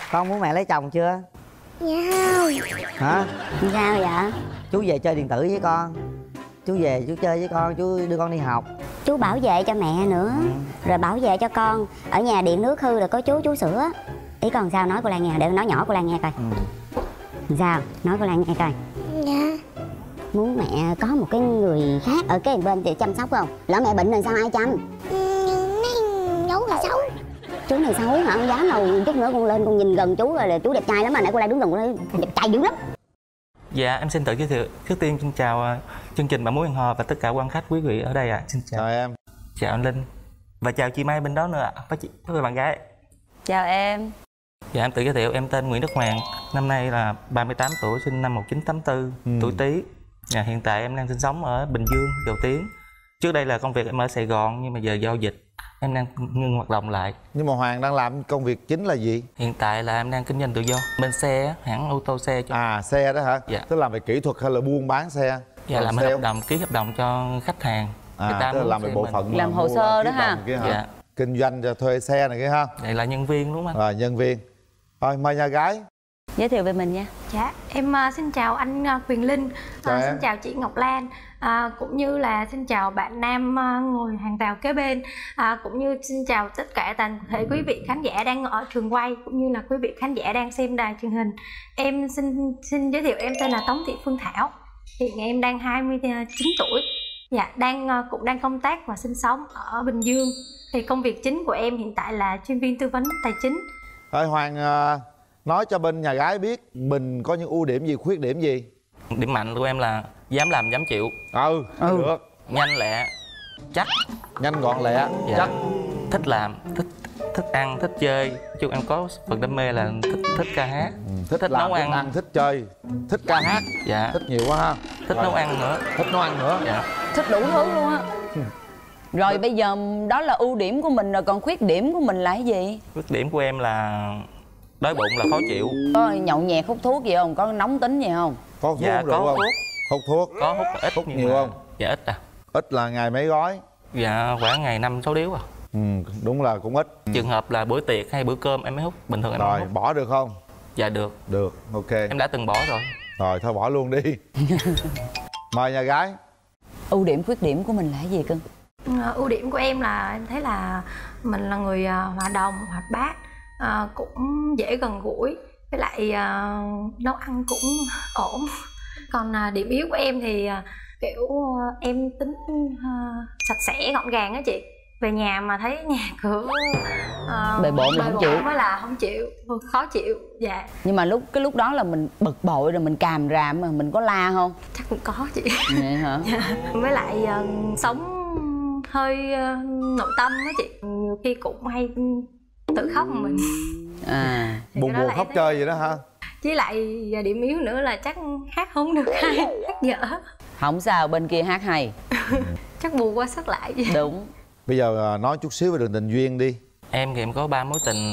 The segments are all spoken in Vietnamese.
Con muốn mẹ lấy chồng chưa? Dạ không. Hả? Sao vậy? Chú về chơi điện tử với con. Chú về chú chơi với con, chú đưa con đi học. Chú bảo vệ cho mẹ nữa. Rồi bảo vệ cho con. Ở nhà điện nước hư rồi có chú sửa. Ý con sao nói cô Lan nghe, để nói nhỏ cô Lan nghe coi. Sao? Nói cô Lan nghe coi. Dạ. Muốn mẹ có một cái người khác ở cái bên để chăm sóc không? Lỡ mẹ bệnh rồi sao ai chăm? Chú là xấu. Chú này xấu hả? Không dám đâu. Chút nữa con lên con nhìn gần chú rồi là chú đẹp trai lắm mà. Nãy cô Lan đứng gần cô nói đẹp trai dữ lắm. Dạ em xin tự giới thiệu. Trước tiên xin chào chương trình Bạn Muốn Hẹn Hò và tất cả quan khách quý vị ở đây ạ. Xin chào. Chào em. Chào anh Linh. Và chào chị Mai bên đó nữa ạ. Với bạn gái. Chào em. Dạ em tự giới thiệu, em tên Nguyễn Đức Hoàng. Năm nay là 38 tuổi, sinh năm 1984, tuổi Tý. Dạ, hiện tại em đang sinh sống ở Bình Dương, Dầu Tiếng. Trước đây là công việc em ở Sài Gòn nhưng mà giờ do dịch em đang ngưng hoạt động lại. Nhưng mà Hoàng đang làm công việc chính là gì? Hiện tại là em đang kinh doanh tự do bên xe, hãng ô tô xe. À, xe đó hả? Dạ. Tức là về kỹ thuật hay là buôn bán xe? Dạ, làm hợp đồng, ký hợp đồng cho khách hàng. À, tức là làm về bộ phận làm hồ sơ đó ha. Dạ. Kinh doanh cho thuê xe này kia ha. Vậy là nhân viên đúng không anh? Rồi, nhân viên. Rồi, mời nhà gái. Giới thiệu về mình nha. Dạ, em xin chào anh Quyền Linh, xin chào chị Ngọc Lan, cũng như là xin chào bạn Nam ngồi hàng rào kế bên, cũng như xin chào tất cả toàn thể quý vị khán giả đang ở trường quay, cũng như là quý vị khán giả đang xem đài truyền hình. Em xin giới thiệu, em tên là Tống Thị Phương Thảo, hiện em đang 29 tuổi, dạ, cũng đang công tác và sinh sống ở Bình Dương. Thì công việc chính của em hiện tại là chuyên viên tư vấn tài chính. Rồi Hoàng nói cho bên nhà gái biết mình có những ưu điểm gì, khuyết điểm gì. Điểm mạnh của em là dám làm dám chịu. Được. Nhanh lẹ, chắc. Nhanh gọn lẹ, chắc. Thích làm, thích ăn, thích chơi. Chứ em có phần đam mê là thích ca hát, thích làm, nấu ăn, thích chơi, thích ca hát. Dạ. Thích nhiều quá ha. Thích nấu ăn nữa. Thích nấu ăn nữa. Dạ. Thích đủ thứ luôn á. Rồi bây giờ đó là ưu điểm của mình rồi, còn khuyết điểm của mình là cái gì? Khuyết điểm của em là đói bụng là khó chịu. Có nhậu nhẹt hút thuốc gì không? Có nóng tính gì không? Có hút dạ, rượu có không? Hút thuốc. Có hút ít. Hút nhiều không? Dạ ít à. Ít là ngày mấy gói? Dạ khoảng ngày 5-6 điếu à. Đúng là cũng ít. Trường hợp là bữa tiệc hay bữa cơm em mới hút, bình thường em rồi không hút. Bỏ được không? Dạ được. Được, ok. Em đã từng bỏ rồi. Rồi thôi bỏ luôn đi. Mời nhà gái. Ưu điểm khuyết điểm của mình là cái gì cưng? Ưu điểm của em là em thấy là mình là người hòa đồng, hoạt bát, cũng dễ gần gũi, với lại nấu ăn cũng ổn. Còn điểm yếu của em thì kiểu em tính sạch sẽ gọn gàng á chị. Về nhà mà thấy nhà cửa bề bộn là không chịu. Mới là không chịu, khó chịu. Dạ. Nhưng mà cái lúc đó là mình bực bội rồi mình càm ràm mà mình có la không? Chắc cũng có chị. Vậy hả? Dạ. Với lại sống hơi nội tâm á chị, nhiều khi cũng hay tự khóc một mình. Buồn buồn khóc chơi vậy đó hả? Với lại điểm yếu nữa là chắc hát không được hay, hát dở. Không sao, bên kia hát hay. Chắc bù qua sức lại. Đúng. Bây giờ nói chút xíu về đường tình duyên đi. Em thì em có 3 mối tình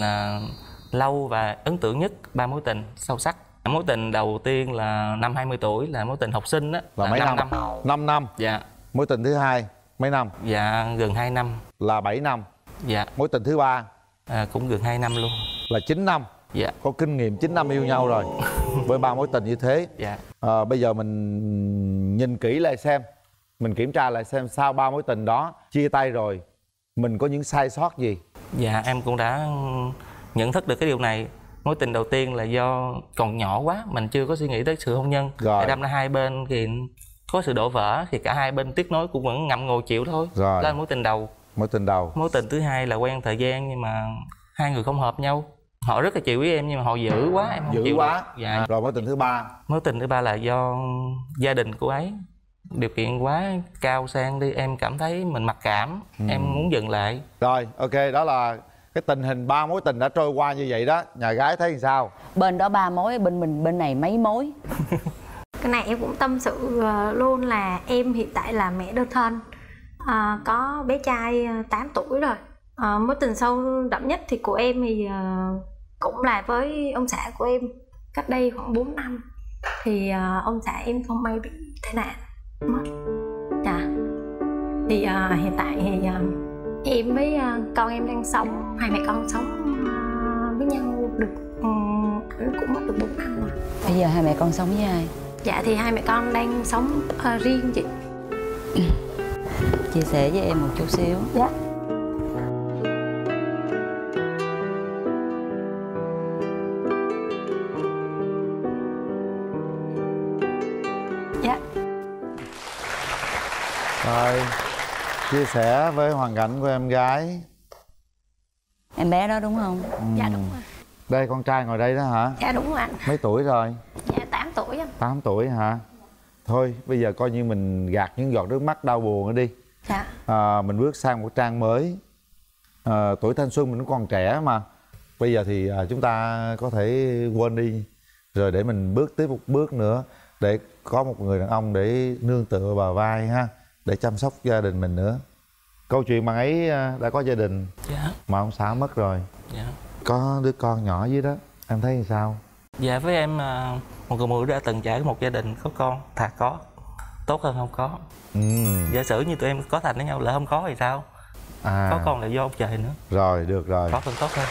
lâu và ấn tượng nhất, 3 mối tình sâu sắc. Mối tình đầu tiên là năm 20 tuổi là mối tình học sinh á, là mấy năm? 5 năm. Dạ. Mối tình thứ hai mấy năm? Dạ gần 2 năm. Là 7 năm. Dạ. Mối tình thứ ba? Cũng gần 2 năm luôn. Là 9 năm. Dạ. Có kinh nghiệm 9 năm yêu nhau rồi. Với 3 mối tình như thế. Dạ. Bây giờ mình nhìn kỹ lại xem, mình kiểm tra lại xem sau 3 mối tình đó chia tay rồi mình có những sai sót gì. Dạ em cũng đã nhận thức được cái điều này. Mối tình đầu tiên là do còn nhỏ quá, mình chưa có suy nghĩ tới sự hôn nhân. Rồi đâm ra hai bên thì có sự đổ vỡ thì cả hai bên tiếc nối cũng vẫn ngậm ngùi chịu thôi. Rồi. Đó là mối tình đầu. Mối tình đầu. Mối tình thứ hai là quen thời gian nhưng mà hai người không hợp nhau. Họ rất là chịu với em nhưng mà họ dữ quá, em không chịu quá. Dạ. Rồi mối tình thứ ba? Mối tình thứ ba là do gia đình cô ấy điều kiện quá cao sang đi, em cảm thấy mình mặc cảm, em muốn dừng lại. Rồi ok, đó là cái tình hình 3 mối tình đã trôi qua như vậy đó. Nhà gái thấy sao? Bên đó 3 mối, bên mình bên này mấy mối? Cái này em cũng tâm sự luôn là em hiện tại là mẹ đơn thân, có bé trai 8 tuổi rồi. Mối tình sâu đậm nhất thì của em thì cũng là với ông xã của em cách đây khoảng 4 năm. Thì ông xã em không may bị tai nạn mất. Dạ. Thì hiện tại thì em với con em đang sống, hai mẹ con sống với nhau được ảnh cũng mất được 4 năm rồi. Bây giờ hai mẹ con sống với ai? Dạ thì hai mẹ con đang sống riêng chị. Chia sẻ với em một chút xíu. Dạ. Dạ. Rồi, chia sẻ với hoàn cảnh của em gái. Em bé đó đúng không? Dạ đúng rồi. Đây con trai ngồi đây đó hả? Dạ đúng rồi anh. Mấy tuổi rồi? Dạ 8 tuổi anh. 8 tuổi hả? Thôi bây giờ coi như mình gạt những giọt nước mắt đau buồn ở đi. Dạ. Mình bước sang một trang mới. Tuổi thanh xuân mình cũng còn trẻ mà. Bây giờ thì chúng ta có thể quên đi, rồi để mình bước tiếp một bước nữa, để có một người đàn ông để nương tựa vào vai ha, để chăm sóc gia đình mình nữa. Câu chuyện bạn ấy đã có gia đình. Dạ. Mà ông xã mất rồi. Dạ. Có đứa con nhỏ dưới đó, em thấy như sao? Dạ với em một người phụ nữ đã từng trải một gia đình có con, thà có tốt hơn không có. Giả sử như tụi em có thành với nhau, lỡ không có thì sao? Có con là do ông trời nữa. Rồi, được rồi. Có hơn tốt hơn.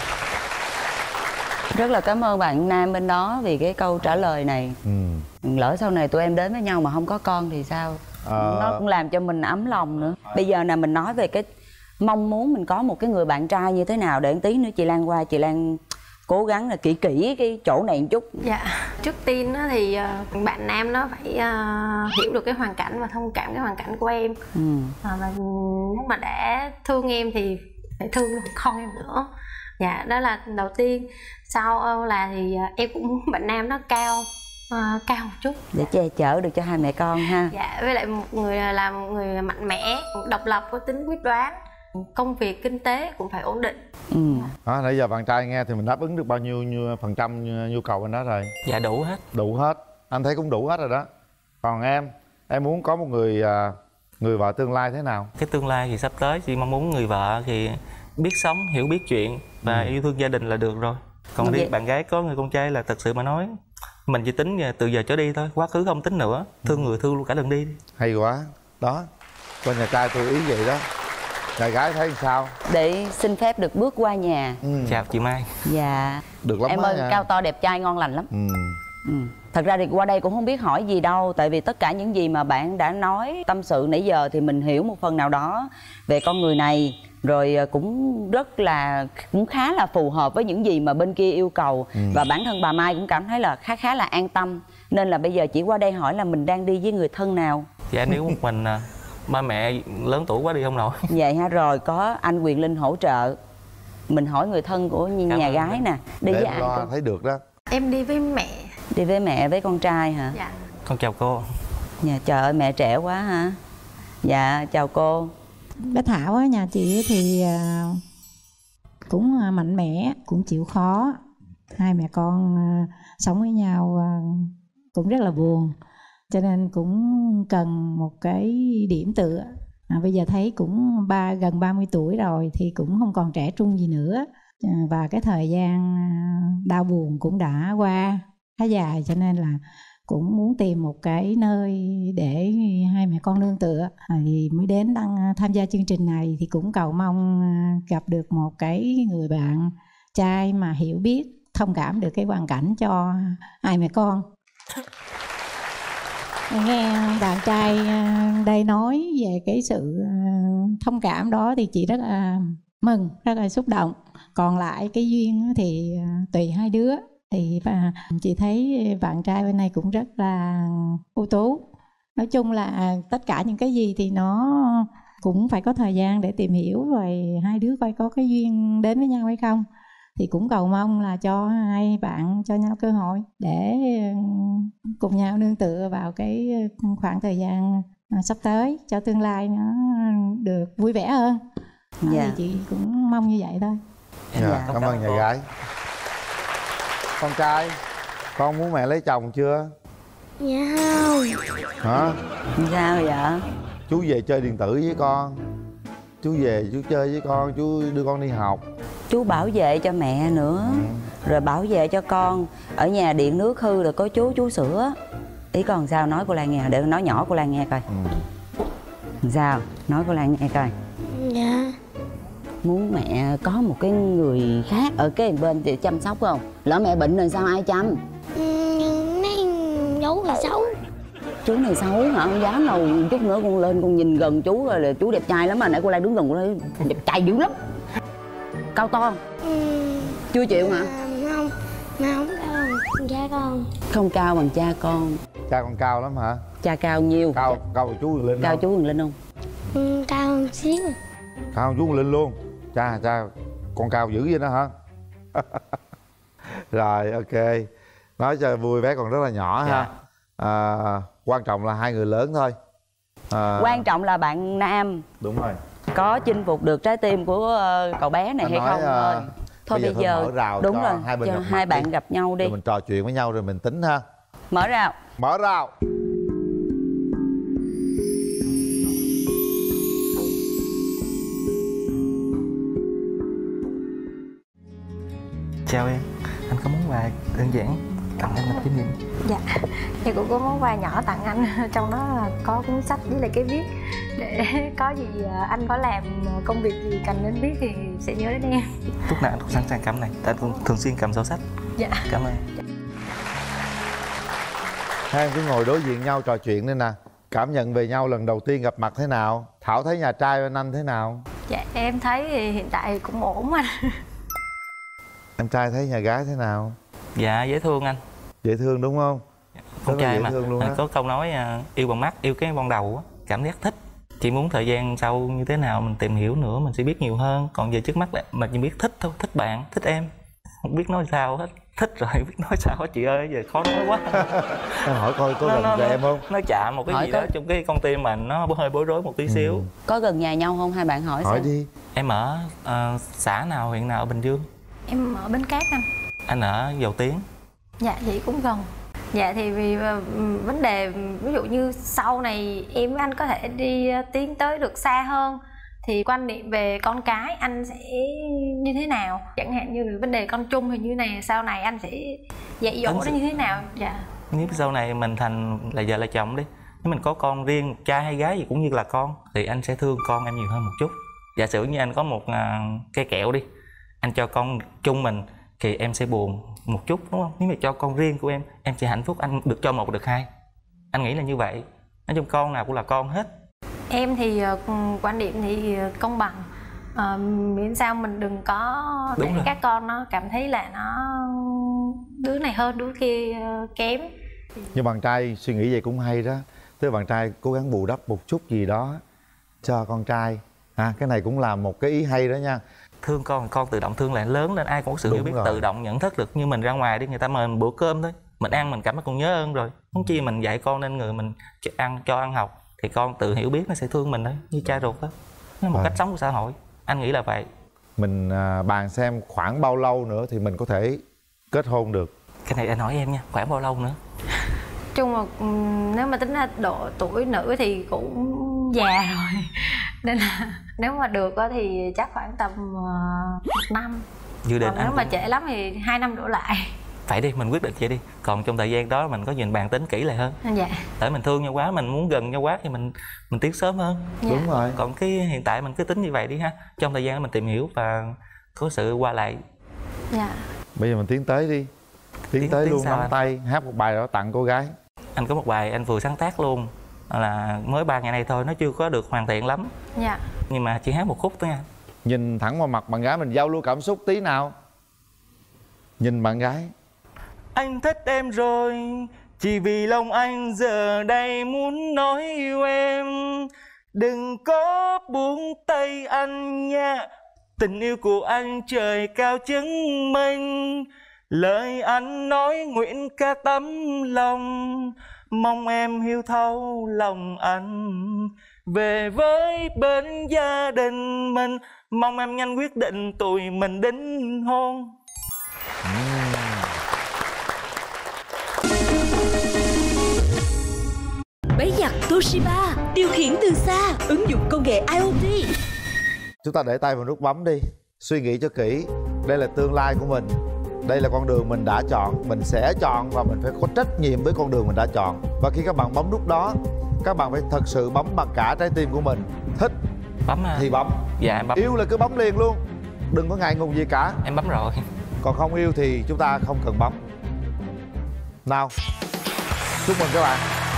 Rất là cảm ơn bạn nam bên đó vì cái câu trả lời này. Lỡ sau này tụi em đến với nhau mà không có con thì sao? Nó cũng làm cho mình ấm lòng nữa. Bây giờ nè, mình nói về cái mong muốn mình có một cái người bạn trai như thế nào, để tí nữa chị Lan qua, chị Lan cố gắng là kỹ cái chỗ này một chút. Dạ, trước tiên thì bạn nam nó phải hiểu được cái hoàn cảnh và thông cảm cái hoàn cảnh của em. Và nếu mà đã thương em thì phải thương được con em nữa. Dạ, đó là đầu tiên. Sau là thì em cũng muốn bạn nam nó cao một chút để che chở được cho hai mẹ con ha. Dạ, với lại một người là một người mạnh mẽ, độc lập, có tính quyết đoán, công việc kinh tế cũng phải ổn định. Nãy giờ bạn trai nghe thì mình đáp ứng được bao nhiêu phần trăm nhu cầu anh đó rồi? Dạ đủ hết. Đủ hết, anh thấy cũng đủ hết rồi đó. Còn em muốn có một người vợ tương lai thế nào? Cái tương lai thì sắp tới chị mong muốn người vợ thì biết sống, hiểu biết chuyện và yêu thương gia đình là được rồi. Còn đi bạn gái có người con trai là thật sự mà nói, mình chỉ tính từ giờ trở đi thôi, quá khứ không tính nữa. Thương người thương luôn cả đường đi. Hay quá. Đó, bên nhà trai tôi ý vậy đó. Nhà gái thấy sao? Để xin phép được bước qua nhà. Chào chị Mai. Dạ. Được lắm. Em ơi, nha. cao to đẹp trai ngon lành lắm. Thật ra thì qua đây cũng không biết hỏi gì đâu. Tại vì tất cả những gì mà bạn đã nói tâm sự nãy giờ thì mình hiểu một phần nào đó về con người này. Rồi cũng khá là phù hợp với những gì mà bên kia yêu cầu. Và bản thân bà Mai cũng cảm thấy là khá là an tâm. Nên là bây giờ chỉ qua đây hỏi là mình đang đi với người thân nào? Dạ nếu một mình ba mẹ lớn tuổi quá đi không nổi. Vậy ha, rồi có anh Quyền Linh hỗ trợ. Mình hỏi người thân của nhà gái nè. Đi để với ai lo con? thấy được đó. Em đi với mẹ. Đi với mẹ với con trai hả? Dạ. Con chào cô. Dạ, trời ơi mẹ trẻ quá hả? Dạ chào cô. Bé Thảo á, nhà chị thì cũng mạnh mẽ, cũng chịu khó. Hai mẹ con sống với nhau cũng rất là buồn, cho nên cũng cần một cái điểm tựa. Bây giờ thấy cũng gần 30 tuổi rồi thì cũng không còn trẻ trung gì nữa. Và cái thời gian đau buồn cũng đã qua khá dài, cho nên là cũng muốn tìm một cái nơi để hai mẹ con nương tựa. Thì mới đến tham gia chương trình này thì cũng cầu mong gặp được một cái người bạn trai mà hiểu biết, thông cảm được cái hoàn cảnh cho hai mẹ con. Nghe bạn trai đây nói về cái sự thông cảm đó thì chị rất là mừng, rất là xúc động. Còn lại cái duyên thì tùy hai đứa. Thì chị thấy bạn trai bên này cũng rất là ưu tú. Nói chung là tất cả những cái gì thì nó cũng phải có thời gian để tìm hiểu, rồi hai đứa coi có cái duyên đến với nhau hay không. Thì cũng cầu mong là cho hai bạn cho nhau cơ hội để cùng nhau nương tựa vào cái khoảng thời gian sắp tới, cho tương lai nó được vui vẻ hơn. Thì chị cũng mong như vậy thôi. Cảm ơn nhà gái. Con trai, con muốn mẹ lấy chồng chưa? Dạ không. Hả? Sao vậy? Chú về chơi điện tử với con. Chú về chú chơi với con, chú đưa con đi học. Chú bảo vệ cho mẹ nữa. Rồi bảo vệ cho con. Ở nhà điện nước hư rồi có chú sửa. Ý con sao nói cô Lan nghe, để nói nhỏ cô Lan nghe coi. Sao? Nói cô Lan nghe coi. Dạ. muốn mẹ có một cái người khác ở cái bên để chăm sóc không? Lỡ mẹ bệnh rồi sao ai chăm? Mấy chú là xấu. Chú này xấu hả? Không dám đâu, chút nữa con lên con nhìn gần chú rồi là chú đẹp trai lắm mà. Nãy cô Lan đứng gần cô thấy đẹp trai dữ lắm. Cao to chưa chịu hả? Không, mà không cao bằng cha con. Không cao bằng cha con. Cha con cao lắm hả? Cha cao nhiêu? Cao cao chú Huyền Linh Cao không? chú Huyền Linh không? Cao hơn xíu. Cao hơn chú Huyền Linh luôn. Cha con cao dữ vậy đó hả? Rồi ok. Nói cho vui bé còn rất là nhỏ ha. Quan trọng là hai người lớn thôi. Quan trọng là bạn nam Đúng rồi. có chinh phục được trái tim của cậu bé này Anh hay nói, không thôi. Thôi bây giờ mở rào đúng cho rồi, hai bên gặp mặt hai bạn đi. gặp nhau đi. Rồi mình trò chuyện với nhau rồi mình tính ha. Mở rào. Mở rào. Chào em, anh có món quà đơn giản tặng em làm kỷ niệm. Dạ, thì cũng có món quà nhỏ tặng anh. Trong đó là có cuốn sách với lại cái viết. Để có gì anh có làm công việc gì cần đến viết thì sẽ nhớ đến em. Lúc nào anh cũng sẵn sàng cầm này, anh cũng thường xuyên cầm sổ sách. Dạ. Cảm ơn. Hai em cứ ngồi đối diện nhau trò chuyện đi nè. Cảm nhận về nhau lần đầu tiên gặp mặt thế nào? Thảo thấy nhà trai bên anh thế nào? Dạ, em thấy thì hiện tại cũng ổn anh. Em trai thấy nhà gái thế nào? Dạ, dễ thương anh. Dễ thương đúng không? Con Rất là trai dễ mà, thương luôn anh á. có câu nói yêu bằng mắt, yêu cái ban đầu á, cảm giác thích. Chỉ muốn thời gian sau như thế nào mình tìm hiểu nữa, mình sẽ biết nhiều hơn. Còn giờ trước mắt mình chỉ biết thích thôi, thích bạn, thích em. Không biết nói sao hết. Thích rồi, biết nói sao hết chị ơi, giờ khó nói quá. Em hỏi coi có gần cho em không? Nó chạm một cái Hỏi gì coi. đó trong cái con tim mình, nó hơi bối rối một tí xíu. Có gần nhà nhau không? Hai bạn hỏi Hỏi xem. đi. Em ở xã nào, huyện nào ở Bình Dương? Em ở Bến Cát anh. Anh ở Dầu Tiếng. Dạ, vậy cũng gần. Dạ thì vì vấn đề ví dụ như sau này em với anh có thể đi tiến tới được xa hơn thì quan niệm về con cái anh sẽ như thế nào, chẳng hạn như vấn đề con chung thì như này, sau này anh sẽ dạy dỗ nó như thế nào. Dạ. Nếu sau này mình thành là vợ là chồng đi, nếu mình có con riêng, trai hay gái gì cũng như là con, thì anh sẽ thương con em nhiều hơn một chút. Giả sử như anh có một cây kẹo đi, anh cho con chung mình thì em sẽ buồn một chút, đúng không? Nếu mà cho con riêng của em sẽ hạnh phúc, anh được cho một được hai. Anh nghĩ là như vậy. Nói chung con nào cũng là con hết. Em thì quan điểm thì công bằng, miễn sao mình đừng có để các con nó cảm thấy là nó đứa này hơn đứa kia kém. Nhưng bạn trai suy nghĩ vậy cũng hay đó. Tức là bạn trai cố gắng bù đắp một chút gì đó cho con trai. Cái này cũng là một cái ý hay đó nha. Thương con tự động thương lại, lớn lên ai cũng có sự Đúng hiểu biết rồi. tự động nhận thức được. Như mình ra ngoài đi, người ta mời mình bữa cơm thôi, mình ăn mình cảm thấy còn nhớ ơn rồi. Không chi mình dạy con nên người mình cho ăn học thì con tự hiểu biết nó sẽ thương mình đấy, như cha ruột đó. Nó là một cách sống của xã hội. Anh nghĩ là vậy. Mình bàn xem khoảng bao lâu nữa thì mình có thể kết hôn được. Cái này anh hỏi em nha, khoảng bao lâu nữa? Chung là nếu mà tính ra độ tuổi nữ thì cũng già rồi nên là nếu mà được thì chắc khoảng tầm 1 năm. Dự định Còn anh nếu mà cũng... trễ lắm thì 2 năm đổ lại. Phải đi, mình quyết định vậy đi. Còn trong thời gian đó mình có nhìn bàn tính kỹ lại hơn. Dạ. Tại mình thương nhau quá, mình muốn gần nhau quá thì mình tiến sớm hơn. Dạ. Đúng rồi. Còn cái hiện tại mình cứ tính như vậy đi ha. Trong thời gian đó mình tìm hiểu và có sự qua lại. Dạ. Bây giờ mình tiến tới đi. Tiến tới luôn, nắm tay, hát một bài đó tặng cô gái. Anh có một bài anh vừa sáng tác luôn, là mới 3 ngày nay thôi, nó chưa có được hoàn thiện lắm. Dạ. Nhưng mà chỉ hát một khúc thôi nha. Nhìn thẳng vào mặt bạn gái mình giao lưu cảm xúc tí nào. Nhìn bạn gái. Anh thích em rồi, chỉ vì lòng anh giờ đây muốn nói yêu em. Đừng có buông tay anh nha, tình yêu của anh trời cao chứng minh. Lời anh nói nguyện cả tấm lòng, mong em hiểu thấu lòng anh. Về với bên gia đình mình, mong em nhanh quyết định tụi mình đính hôn. Máy giặt Toshiba, điều khiển từ xa, ứng dụng công nghệ IoT. Chúng ta để tay vào nút bấm đi. Suy nghĩ cho kỹ. Đây là tương lai của mình. Đây là con đường mình đã chọn. Mình sẽ chọn và mình phải có trách nhiệm với con đường mình đã chọn. Và khi các bạn bấm nút đó, các bạn phải thật sự bấm bằng cả trái tim của mình. Thích Bấm à? Thì bấm. Dạ em bấm. Yêu là cứ bấm liền luôn, đừng có ngại ngùng gì cả. Em bấm rồi. Còn không yêu thì chúng ta không cần bấm. Nào, chúc mừng các bạn.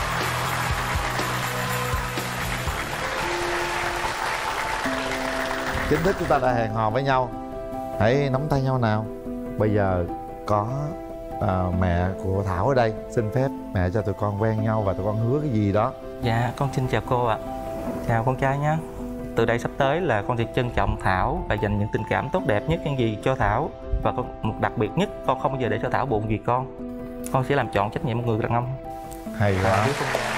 Chính thức chúng ta đã hẹn hò với nhau. Hãy nắm tay nhau nào. Bây giờ có mẹ của Thảo ở đây. Xin phép mẹ cho tụi con quen nhau và tụi con hứa cái gì đó. Dạ con xin chào cô ạ. Chào con trai nhé. Từ đây sắp tới là con sẽ trân trọng Thảo và dành những tình cảm tốt đẹp nhất những gì cho Thảo. Và một đặc biệt nhất, con không bao giờ để cho Thảo buồn vì con. Con sẽ làm trọn trách nhiệm một người đàn ông. Hay quá.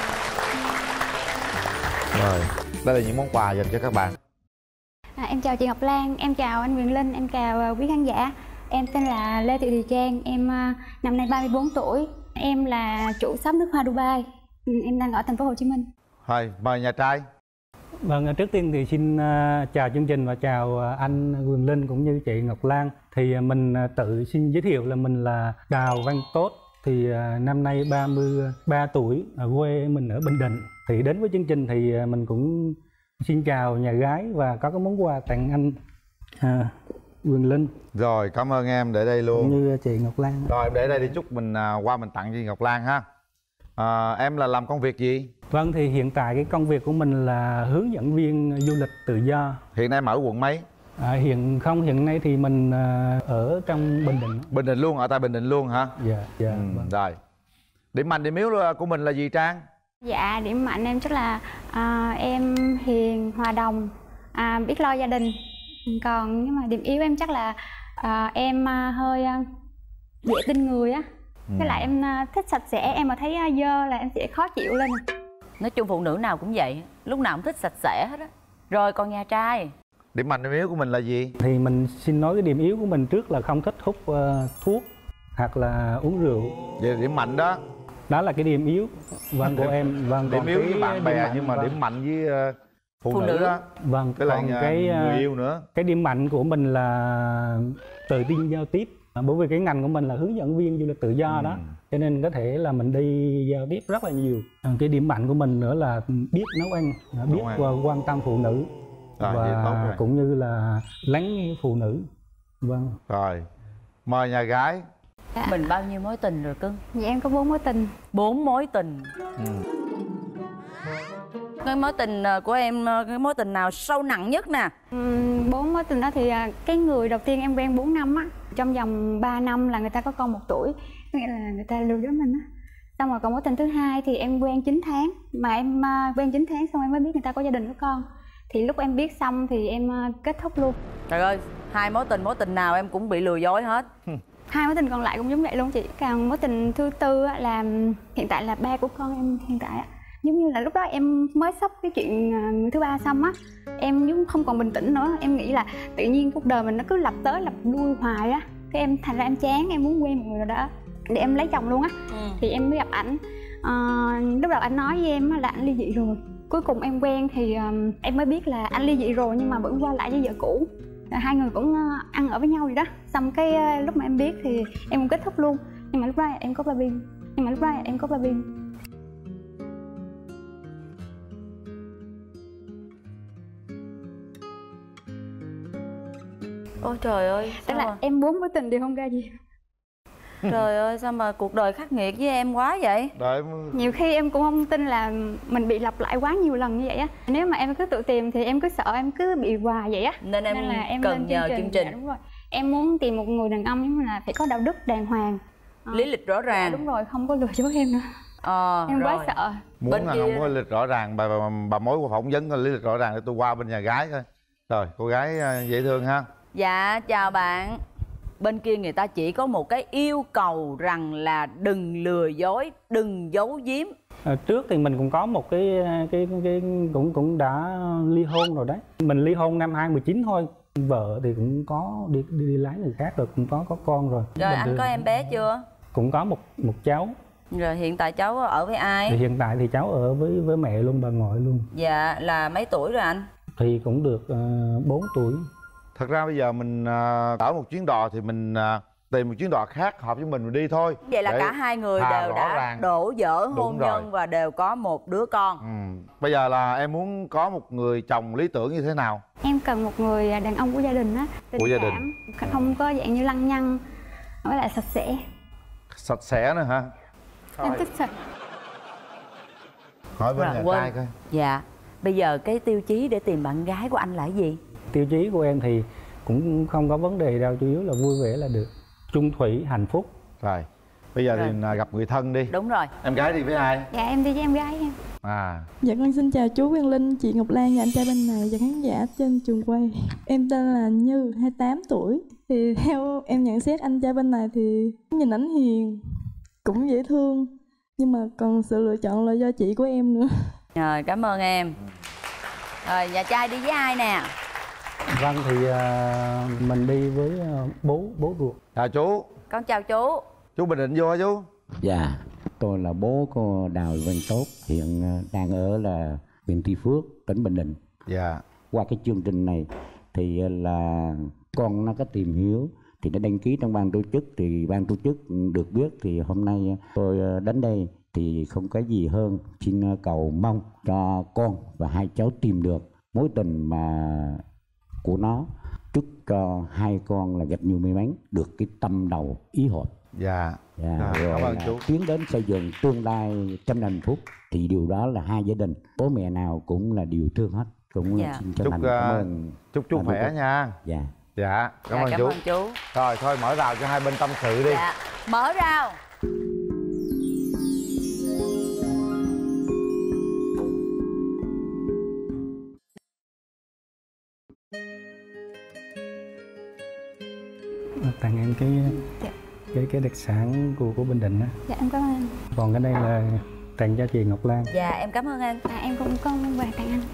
Rồi, đây là những món quà dành cho các bạn. Em chào chị Ngọc Lan, em chào anh Quyền Linh, em chào quý khán giả. Em tên là Lê Thị Thùy Trang, em năm nay 34 tuổi. Em là chủ shop nước hoa Dubai. Em đang ở thành phố Hồ Chí Minh. Rồi, mời nhà trai. Vâng, trước tiên thì xin chào chương trình và chào anh Quyền Linh cũng như chị Ngọc Lan. Thì mình tự xin giới thiệu là mình là Đào Văn Tốt. Thì năm nay 33 tuổi, ở quê mình ở Bình Định. Thì đến với chương trình thì mình cũng xin chào nhà gái và có cái món quà tặng anh Quyền Linh. Rồi, cảm ơn em, để đây luôn. Cũng như chị Ngọc Lan. Rồi, em để đây đi, chúc mình qua mình tặng chị Ngọc Lan ha. Em là làm công việc gì? Vâng, thì hiện tại cái công việc của mình là hướng dẫn viên du lịch tự do. Hiện nay em ở quận mấy? Hiện nay thì mình ở trong Bình Định. Bình Định luôn, ở tại Bình Định luôn hả? Dạ, dạ. Vâng. Rồi. Điểm mạnh, điểm yếu của mình là gì Trang? Dạ, điểm mạnh em chắc là em hiền, hòa đồng, biết lo gia đình. Còn nhưng mà điểm yếu em chắc là em hơi dễ tin người á. Với lại em thích sạch sẽ, em mà thấy dơ là em sẽ khó chịu lên. Nói chung phụ nữ nào cũng vậy, lúc nào cũng thích sạch sẽ hết á. Rồi còn nhà trai, điểm mạnh điểm yếu của mình là gì? Thì mình xin nói cái điểm yếu của mình trước là không thích hút thuốc hoặc là uống rượu. Vậy là điểm mạnh đó. Đó là cái điểm yếu của em. Vâng, điểm yếu với bạn bè nhưng mà điểm mạnh với phụ nữ đó. Vâng, cái là người yêu nữa. Cái điểm mạnh của mình là tự tin giao tiếp. Bởi vì cái ngành của mình là hướng dẫn viên du lịch tự do đó, cho nên có thể là mình đi giao tiếp rất là nhiều. Cái điểm mạnh của mình nữa là biết nấu ăn, biết quan tâm phụ nữ và cũng như là lắng nghe phụ nữ. Vâng. Rồi, mời nhà gái. Mình bao nhiêu mối tình rồi cưng? Dạ em có 4 mối tình. 4 mối tình. Cái mối tình của em, cái mối tình nào sâu nặng nhất nè? 4 mối tình đó thì cái người đầu tiên em quen 4 năm á, trong vòng 3 năm là người ta có con 1 tuổi, nghĩa là người ta lừa dối mình á. Xong rồi còn mối tình thứ hai thì em quen 9 tháng, mà em quen 9 tháng xong em mới biết người ta có gia đình có con. Thì lúc em biết xong thì em kết thúc luôn. Trời ơi, 2 mối tình nào em cũng bị lừa dối hết. 2 mối tình còn lại cũng giống vậy luôn chị. Còn mối tình thứ tư là hiện tại là ba của con em hiện tại á. Giống như là lúc đó em mới sốc cái chuyện người thứ ba xong á, em giống không còn bình tĩnh nữa. Em nghĩ là tự nhiên cuộc đời mình nó cứ lặp tới lặp lui hoài á. Cái em thành ra em chán, em muốn quen một người nào đó để em lấy chồng luôn á. Thì em mới gặp ảnh. Lúc đầu anh nói với em là anh ly dị rồi. Cuối cùng em quen thì em mới biết là anh ly dị rồi nhưng mà vẫn qua lại với vợ cũ. Hai người cũng ăn ở với nhau vậy đó. Xong cái lúc mà em biết thì em cũng kết thúc luôn. Nhưng mà lúc đó em có baby. Ôi trời ơi, tức là em 4 mối tình đều không ra gì. Trời ơi, sao mà cuộc đời khắc nghiệt với em quá vậy? Nhiều khi em cũng không tin là mình bị lặp lại quá nhiều lần như vậy á. Nếu mà em cứ tự tìm thì em cứ sợ em cứ bị hoài vậy á. Nên là em cần nhờ chương trình. Dạ, đúng rồi. Em muốn tìm một người đàn ông nhưng mà phải có đạo đức đàng hoàng, lý lịch rõ ràng. Đúng rồi, không có lừa dối em nữa. Em quá sợ. Muốn là không có lý lịch rõ ràng, bà mối của phỏng vấn lý lịch rõ ràng để tôi qua bên nhà gái thôi. Rồi, cô gái dễ thương ha. Dạ, chào bạn. Bên kia người ta chỉ có một cái yêu cầu rằng là đừng lừa dối, đừng giấu giếm. Trước thì mình cũng có một cái cũng đã ly hôn rồi đấy. Mình ly hôn năm 2019 thôi. Vợ thì cũng có đi lái người khác rồi, cũng có con rồi. Rồi anh có em bé chưa? Cũng có một cháu. Rồi hiện tại cháu ở với ai? Thì hiện tại thì cháu ở với mẹ luôn, bà ngoại luôn. Dạ, là mấy tuổi rồi anh? Thì cũng được 4 tuổi. Thật ra bây giờ mình ở một chuyến đò thì mình tìm một chuyến đò khác hợp với mình đi thôi. Vậy là cả hai người đều đã đổ vỡ hôn nhân và đều có một đứa con. Bây giờ là em muốn có một người chồng lý tưởng như thế nào? Em cần một người đàn ông của gia đình á, tình cảm, không có dạng như lăng nhăng, với lại sạch sẽ. Sạch sẽ nữa hả? Em thích sạch. Hỏi bên nhà trai coi. Dạ. Bây giờ cái tiêu chí để tìm bạn gái của anh là cái gì? Tiêu chí của em thì cũng không có vấn đề đâu, chủ yếu là vui vẻ là được, chung thủy, hạnh phúc. Rồi bây giờ thì gặp người thân đi. Đúng rồi. Em gái đi với ai? Dạ em đi với em gái em. Dạ con xin chào chú Quyền Linh, chị Ngọc Lan và anh trai bên này và khán giả trên trường quay. Em tên là Như, 28 tuổi. Thì theo em nhận xét anh trai bên này thì nhìn ảnh hiền, cũng dễ thương, nhưng mà còn sự lựa chọn là do chị của em nữa. Rồi, cảm ơn em. Rồi, nhà trai đi với ai nè? Vâng, thì mình đi với bố ruột. Chào chú. Con chào chú. Chú Bình Định vô hả chú? Dạ, tôi là bố của Đào Văn Tốt, hiện đang ở là huyện Tuy Phước, tỉnh Bình Định. Dạ. Qua cái chương trình này thì là con nó có tìm hiểu thì nó đăng ký trong ban tổ chức, thì ban tổ chức được biết thì hôm nay tôi đến đây thì không có gì hơn xin cầu mong cho con và hai cháu tìm được mối tình mà của nó, chúc cho hai con là gặp nhiều may mắn, được cái tâm đầu ý hợp. Dạ. Rồi cảm ơn chú. tiến đến xây dựng tương lai trăm hạnh phúc, thì điều đó là hai gia đình bố mẹ nào cũng là điều thương hết. Cũng xin chân thành cảm ơn. Chúc chú khỏe nha. Dạ. Dạ, cảm ơn chú. Rồi thôi mở rào cho hai bên tâm sự đi. Dạ, mở rào. Tặng em cái đặc sản của Bình Định á. Dạ em cảm ơn anh. Còn cái đây là tặng cho chị Ngọc Lan. Dạ em cảm ơn anh. Em cũng có quà tặng anh.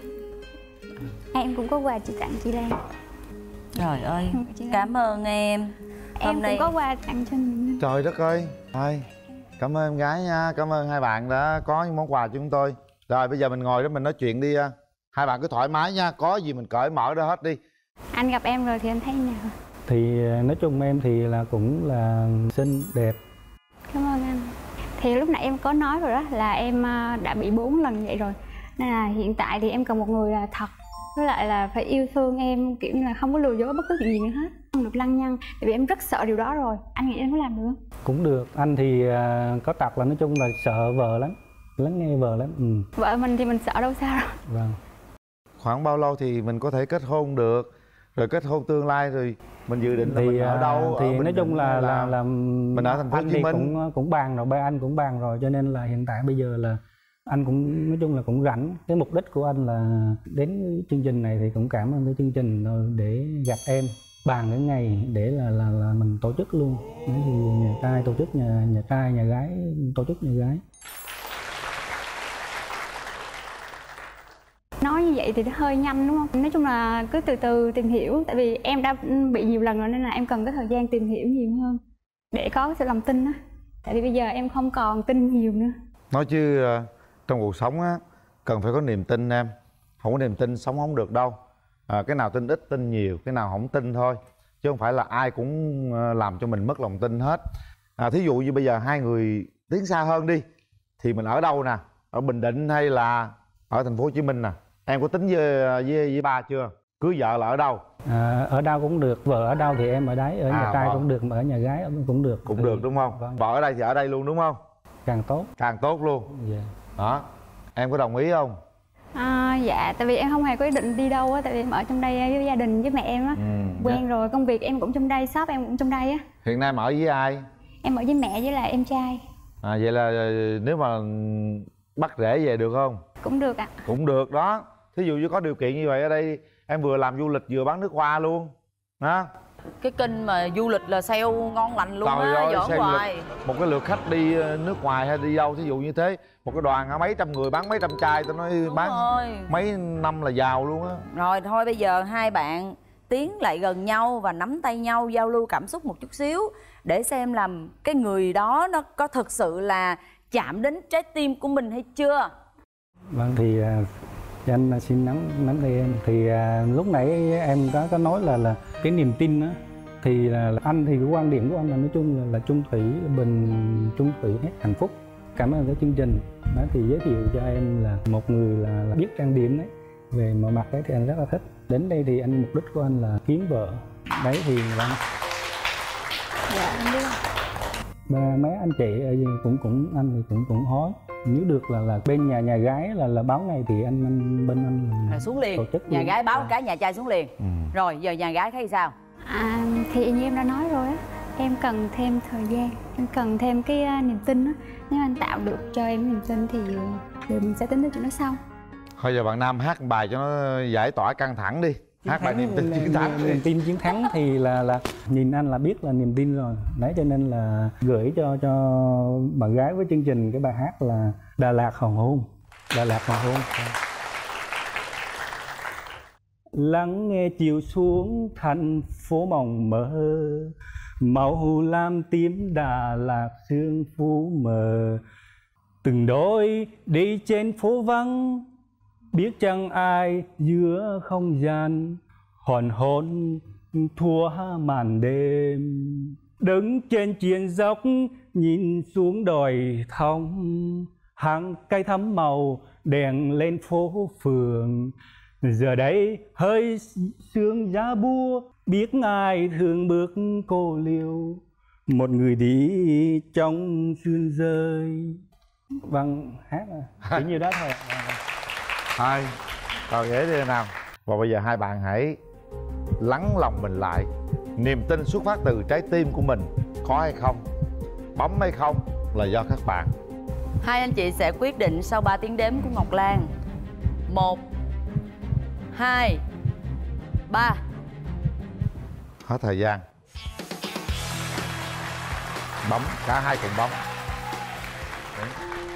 Em cũng có quà chị tặng chị Lan. Trời ơi, cảm ơn em. Em cũng có quà tặng cho mình. Trời đất ơi. Thôi, cảm ơn em gái nha. Cảm ơn hai bạn đã có những món quà cho chúng tôi. Rồi bây giờ mình ngồi đó mình nói chuyện đi. Hai bạn cứ thoải mái nha. Có gì mình cởi mở ra hết đi. Anh gặp em rồi thì em thấy nào? Thì nói chung em thì là cũng là xinh đẹp. Cảm ơn anh. Thì lúc nãy em có nói rồi đó, là em đã bị 4 lần vậy rồi. Nên là hiện tại thì em cần một người là thật, với lại là phải yêu thương em, kiểu như là không có lừa dối bất cứ chuyện gì nữa hết, không được lăng nhăng. Tại vì em rất sợ điều đó rồi. Anh nghĩ em có làm được không? Cũng được. Anh thì có tật là nói chung là sợ vợ lắm, lắng nghe vợ lắm. Vợ mình thì mình sợ đâu sao rồi. Vâng. Khoảng bao lâu thì mình có thể kết hôn được? Rồi kết hôn tương lai rồi mình dự định là mình ở đâu? Thì nói chung là mình ở thành phố Hồ Chí Minh cũng bàn rồi, ba anh cũng bàn rồi, cho nên là hiện tại bây giờ là anh cũng nói chung là cũng rảnh. Cái mục đích của anh là đến chương trình này thì cũng cảm ơn cái chương trình để gặp em, bàn cái ngày để là mình tổ chức luôn. Đấy thì nhà trai tổ chức nhà trai, nhà gái tổ chức nhà gái. Nói như vậy thì nó hơi nhanh đúng không? Nói chung là cứ từ từ tìm hiểu. Tại vì em đã bị nhiều lần rồi nên là em cần cái thời gian tìm hiểu nhiều hơn để có sự lòng tin á. Tại vì bây giờ em không còn tin nhiều nữa. Nói chứ trong cuộc sống á cần phải có niềm tin em. Không có niềm tin sống không được đâu. Cái nào tin ít tin nhiều, cái nào không tin thôi. Chứ không phải là ai cũng làm cho mình mất lòng tin hết. Thí dụ như bây giờ hai người tiến xa hơn đi thì mình ở đâu nè? Ở Bình Định hay là ở thành phố Hồ Chí Minh nè? Em có tính với ba chưa? Cưới vợ là ở đâu? Ở đâu cũng được, vợ ở đâu thì em ở đấy, ở nhà trai cũng được, mà ở nhà gái cũng được. Cũng được đúng không? Vâng. Vợ ở đây thì ở đây luôn đúng không? Càng tốt. Càng tốt luôn. Dạ. Đó. Em có đồng ý không? Dạ, tại vì em không hề có ý định đi đâu á. Tại vì em ở trong đây với gia đình với mẹ em á. Quen rồi, công việc em cũng trong đây, shop em cũng trong đây á. Hiện nay em ở với ai? Em ở với mẹ với lại em trai. Vậy là nếu mà bắt rễ về được không? Cũng được ạ. Cũng được đó. Thí dụ như có điều kiện như vậy ở đây em vừa làm du lịch vừa bán nước hoa luôn đó. Cái kênh mà du lịch là sale ngon lành luôn á, giỡn hoài. Một cái lượt khách đi nước ngoài hay đi đâu thí dụ như thế, một cái đoàn mấy trăm người bán mấy trăm chai, tao nói Đúng bán rồi. mấy năm là giàu luôn á. Rồi thôi bây giờ hai bạn tiến lại gần nhau và nắm tay nhau, giao lưu cảm xúc một chút xíu để xem làm cái người đó nó có thực sự là chạm đến trái tim của mình hay chưa. Vâng, thì anh xin nắm tay em. Thì lúc nãy em có nói là cái niềm tin á, Thì là anh thì cái quan điểm của anh là nói chung là chung thủy chung thủy hết hạnh phúc. Cảm ơn cái chương trình đó thì giới thiệu cho em là một người là biết trang điểm đấy, về mọi mặt đấy thì anh rất là thích. Đến đây thì anh mục đích của anh là kiếm vợ đấy thì là Dạ anh biết. Ba mấy anh chị cũng anh thì cũng hối nếu được là bên nhà gái là báo ngày thì anh bên anh là xuống liền, nhà luôn. gái báo cái nhà trai xuống liền. Rồi giờ nhà gái thấy sao? Thì như em đã nói rồi á, em cần thêm thời gian, em cần thêm cái niềm tin á. Nếu anh tạo được cho em niềm tin thì mình sẽ tính tới chuyện đó sau. Thôi giờ bạn nam hát một bài cho nó giải tỏa căng thẳng đi. Hát bài niềm tin chiến thắng. Niềm tin chiến thắng thì là nhìn anh là biết là niềm tin rồi. Đấy cho nên là gửi cho bạn gái với chương trình cái bài hát là Đà Lạt Hoàng Hôn. Đà Lạt Hoàng Hôn. Lắng nghe chiều xuống thành phố mộng mơ, màu lam tím Đà Lạt sương phố mờ. Từng đôi đi trên phố vắng, biết chẳng ai giữa không gian, hòn hôn thua màn đêm. Đứng trên triền dốc nhìn xuống đồi thông, hàng cây thắm màu đèn lên phố phường. Giờ đây hơi sương giá búa, biết ai thường bước cô liêu, một người đi trong sương rơi. Vâng, hát chỉ nhiêu đó thôi. Hai, vào ghế đi nào. Và bây giờ hai bạn hãy lắng lòng mình lại. Niềm tin xuất phát từ trái tim của mình có hay không, bấm hay không là do các bạn. Hai anh chị sẽ quyết định sau 3 tiếng đếm của Ngọc Lan. 1 2 3. Hết thời gian. Bấm, cả hai cùng bấm. Đấy.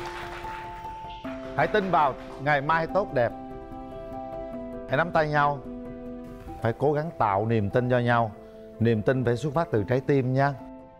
Hãy tin vào ngày mai tốt đẹp. Hãy nắm tay nhau. Phải cố gắng tạo niềm tin cho nhau. Niềm tin phải xuất phát từ trái tim nha.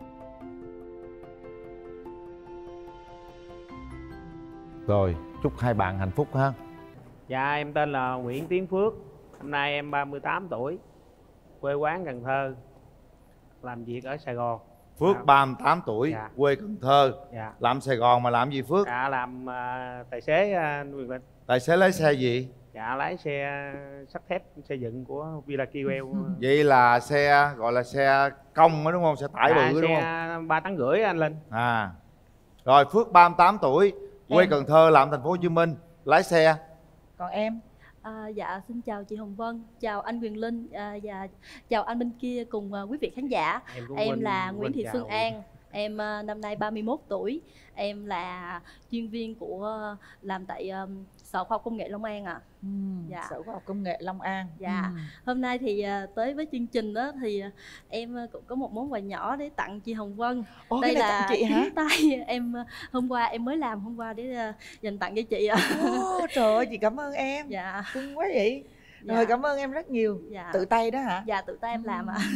Rồi, chúc hai bạn hạnh phúc ha. Dạ, em tên là Nguyễn Tiến Phước. Hôm nay em 38 tuổi. Quê quán Cần Thơ. Làm việc ở Sài Gòn. Phước 38 tuổi, dạ. Quê Cần Thơ. Dạ. Làm Sài Gòn mà làm gì Phước? Dạ, làm tài xế anh Quyền Linh. Tài xế lái xe gì? Dạ, lái xe sắt thép xây dựng của Villa Kiwell. Vậy là xe gọi là xe công đó đúng không? Xe tải bự đúng không? Xe 3 tấn rưỡi anh Linh. À. Rồi Phước 38 tuổi, quê Cần Thơ, làm thành phố Hồ Chí Minh, lái xe. Còn em? Dạ xin chào chị Hồng Vân, chào anh Quyền Linh, và chào anh bên kia cùng quý vị khán giả. Em là Nguyễn Thị Xuân An. Em năm nay 31 tuổi. Em là chuyên viên của làm tại Sở Khoa học Công nghệ Long An ạ. Dạ. Sở Khoa học Công nghệ Long An. Dạ. Hôm nay thì tới với chương trình đó thì em cũng có một món quà nhỏ để tặng chị Hồng Vân. Đây là chị hả? kiếm tay em hôm qua em mới làm hôm qua để dành tặng cho chị ạ. Trời ơi, chị cảm ơn em. Dạ. Cưng quá vậy. Dạ. Rồi cảm ơn em rất nhiều. Dạ. Tự tay đó hả? Dạ, tự tay em làm ạ.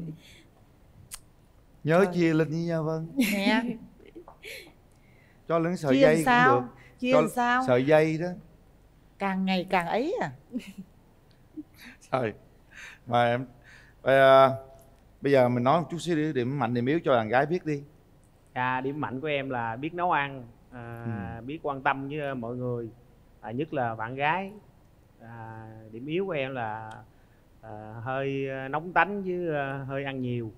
Nhớ chia Linh với nha Vân. Nè. Cho Linh sợi Chia dây sao? cũng được. Chia cho sao? Sợi dây đó. Càng ngày càng ấy à. Rồi. Mà em bây giờ mình nói một chút xíu điểm mạnh điểm yếu cho đàn gái biết đi. Dạ, điểm mạnh của em là biết nấu ăn, biết quan tâm với mọi người, nhất là bạn gái. Điểm yếu của em là hơi nóng tánh với hơi ăn nhiều.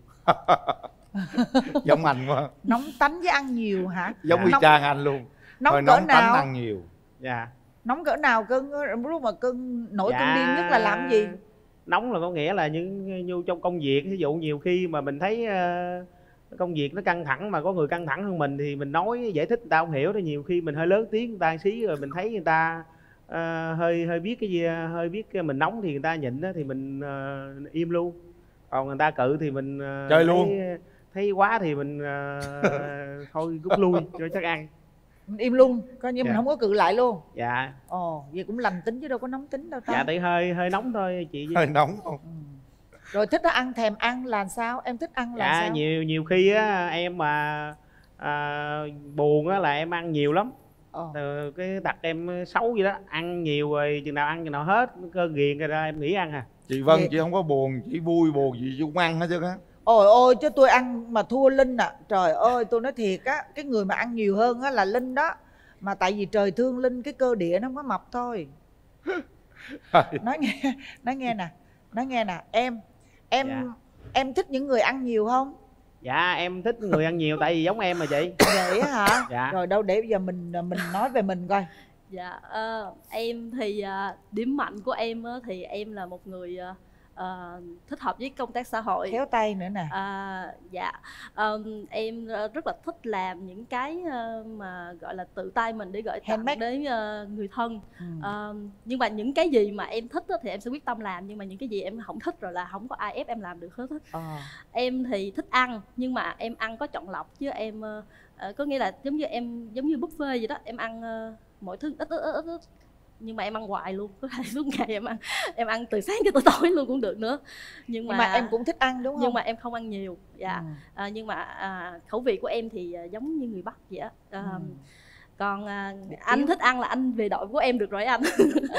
Giống anh quá. Nóng tánh với ăn nhiều hả? Giống y chang anh luôn. Nóng hơi cỡ nóng nào? tánh ăn nhiều. Dạ. Nóng cỡ nào cưng? Lúc mà cưng nổi Dạ, cơn điên nhất là làm gì? Nóng là có nghĩa là như trong công việc, ví dụ nhiều khi mà mình thấy công việc nó căng thẳng mà có người căng thẳng hơn mình thì mình nói giải thích người ta không hiểu, thì nhiều khi mình hơi lớn tiếng người ta xí rồi mình thấy người ta hơi biết cái gì, hơi biết cái mình nóng thì người ta nhịn đó, thì mình im luôn. Còn người ta cự thì mình chơi luôn. Thấy quá thì mình thôi rút lui cho chắc ăn. Mình im luôn, coi như mình Dạ. không có cự lại luôn. Dạ. Ồ, vậy cũng lành tính chứ đâu có nóng tính đâu ta. Dạ, tại hơi nóng thôi chị. Hơi nóng không? Rồi thích ăn, thèm ăn là sao? Em thích ăn là Dạ, sao? nhiều khi á em mà buồn á là em ăn nhiều lắm. Từ cái tật em xấu vậy đó, ăn nhiều rồi chừng nào ăn chừng nào hết cơn ghiền rồi ra em nghỉ ăn à. Chị Vân chị không có buồn, chỉ vui buồn gì chị cũng ăn hết trơn á. Ôi ôi chứ tôi ăn mà thua Linh à. Trời ơi tôi nói thiệt á, cái người mà ăn nhiều hơn á là Linh đó. Mà tại vì trời thương Linh, cái cơ địa nó không có mập thôi. Nói nghe nè, em thích những người ăn nhiều không? Dạ em thích người ăn nhiều tại vì giống em mà chị. Vậy hả? Dạ. Rồi đâu để bây giờ mình nói về mình coi. Dạ em thì điểm mạnh của em thì em là một người thích hợp với công tác xã hội, khéo tay nữa nè. Dạ em rất là thích làm những cái mà gọi là tự tay mình để gửi tặng đến người thân. Nhưng mà những cái gì mà em thích thì em sẽ quyết tâm làm, nhưng mà những cái gì em không thích rồi là không có ai ép em làm được hết. Em thì thích ăn nhưng mà em ăn có chọn lọc, chứ em có nghĩa là giống như buffet vậy đó, em ăn mọi thứ ít, nhưng mà em ăn hoài luôn, có thể suốt ngày em ăn từ sáng cho tới tối luôn cũng được nữa. Nhưng mà em cũng thích ăn đúng không? Nhưng mà em không ăn nhiều. Dạ. Nhưng mà khẩu vị của em thì giống như người Bắc vậy á. Còn anh thích ăn là anh về đội của em được rồi anh.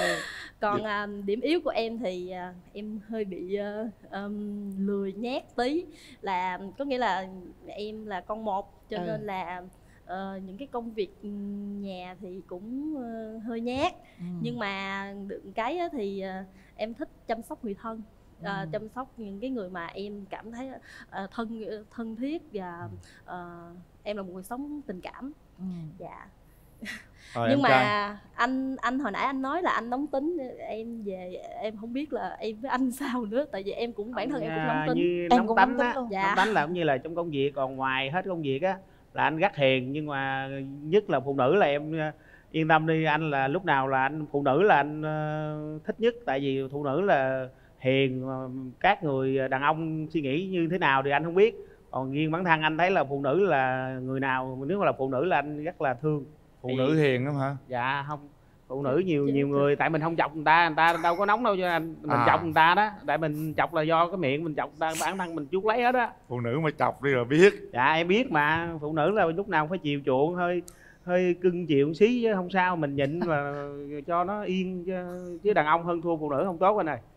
Còn điểm yếu của em thì em hơi bị lười nhác tí, là có nghĩa là em là con một cho nên là những cái công việc nhà thì cũng hơi nhát. Nhưng mà được cái thì em thích chăm sóc người thân, chăm sóc những cái người mà em cảm thấy thân thiết, và em là một người sống tình cảm. Dạ. Nhưng mà anh hồi nãy anh nói là anh nóng tính, em về em không biết là em với anh sao nữa, tại vì em cũng bản thân em cũng nóng tính. Như em nóng cũng tánh nóng á, tính luôn. Dạ. nóng tánh là cũng như là trong công việc, còn ngoài hết công việc á là anh rất hiền. Nhưng mà nhất là phụ nữ là em yên tâm đi, anh là lúc nào là anh phụ nữ là anh thích nhất, tại vì phụ nữ là hiền. Các người đàn ông suy nghĩ như thế nào thì anh không biết, còn riêng bản thân anh thấy là phụ nữ là người nào, nếu mà là phụ nữ là anh rất là thương. Phụ nữ hiền lắm hả? Dạ không, phụ nữ nhiều người, tại mình không chọc người ta đâu có nóng đâu cho anh. Mình chọc người ta đó, tại mình chọc là do cái miệng mình chọc người ta, bản thân mình chuốc lấy hết á. Phụ nữ mà chọc đi rồi biết. Dạ em biết mà, phụ nữ là lúc nào phải chiều chuộng, hơi cưng chịu một xí chứ không sao, mình nhịn là cho nó yên chứ đàn ông hơn thua phụ nữ không tốt anh ơi.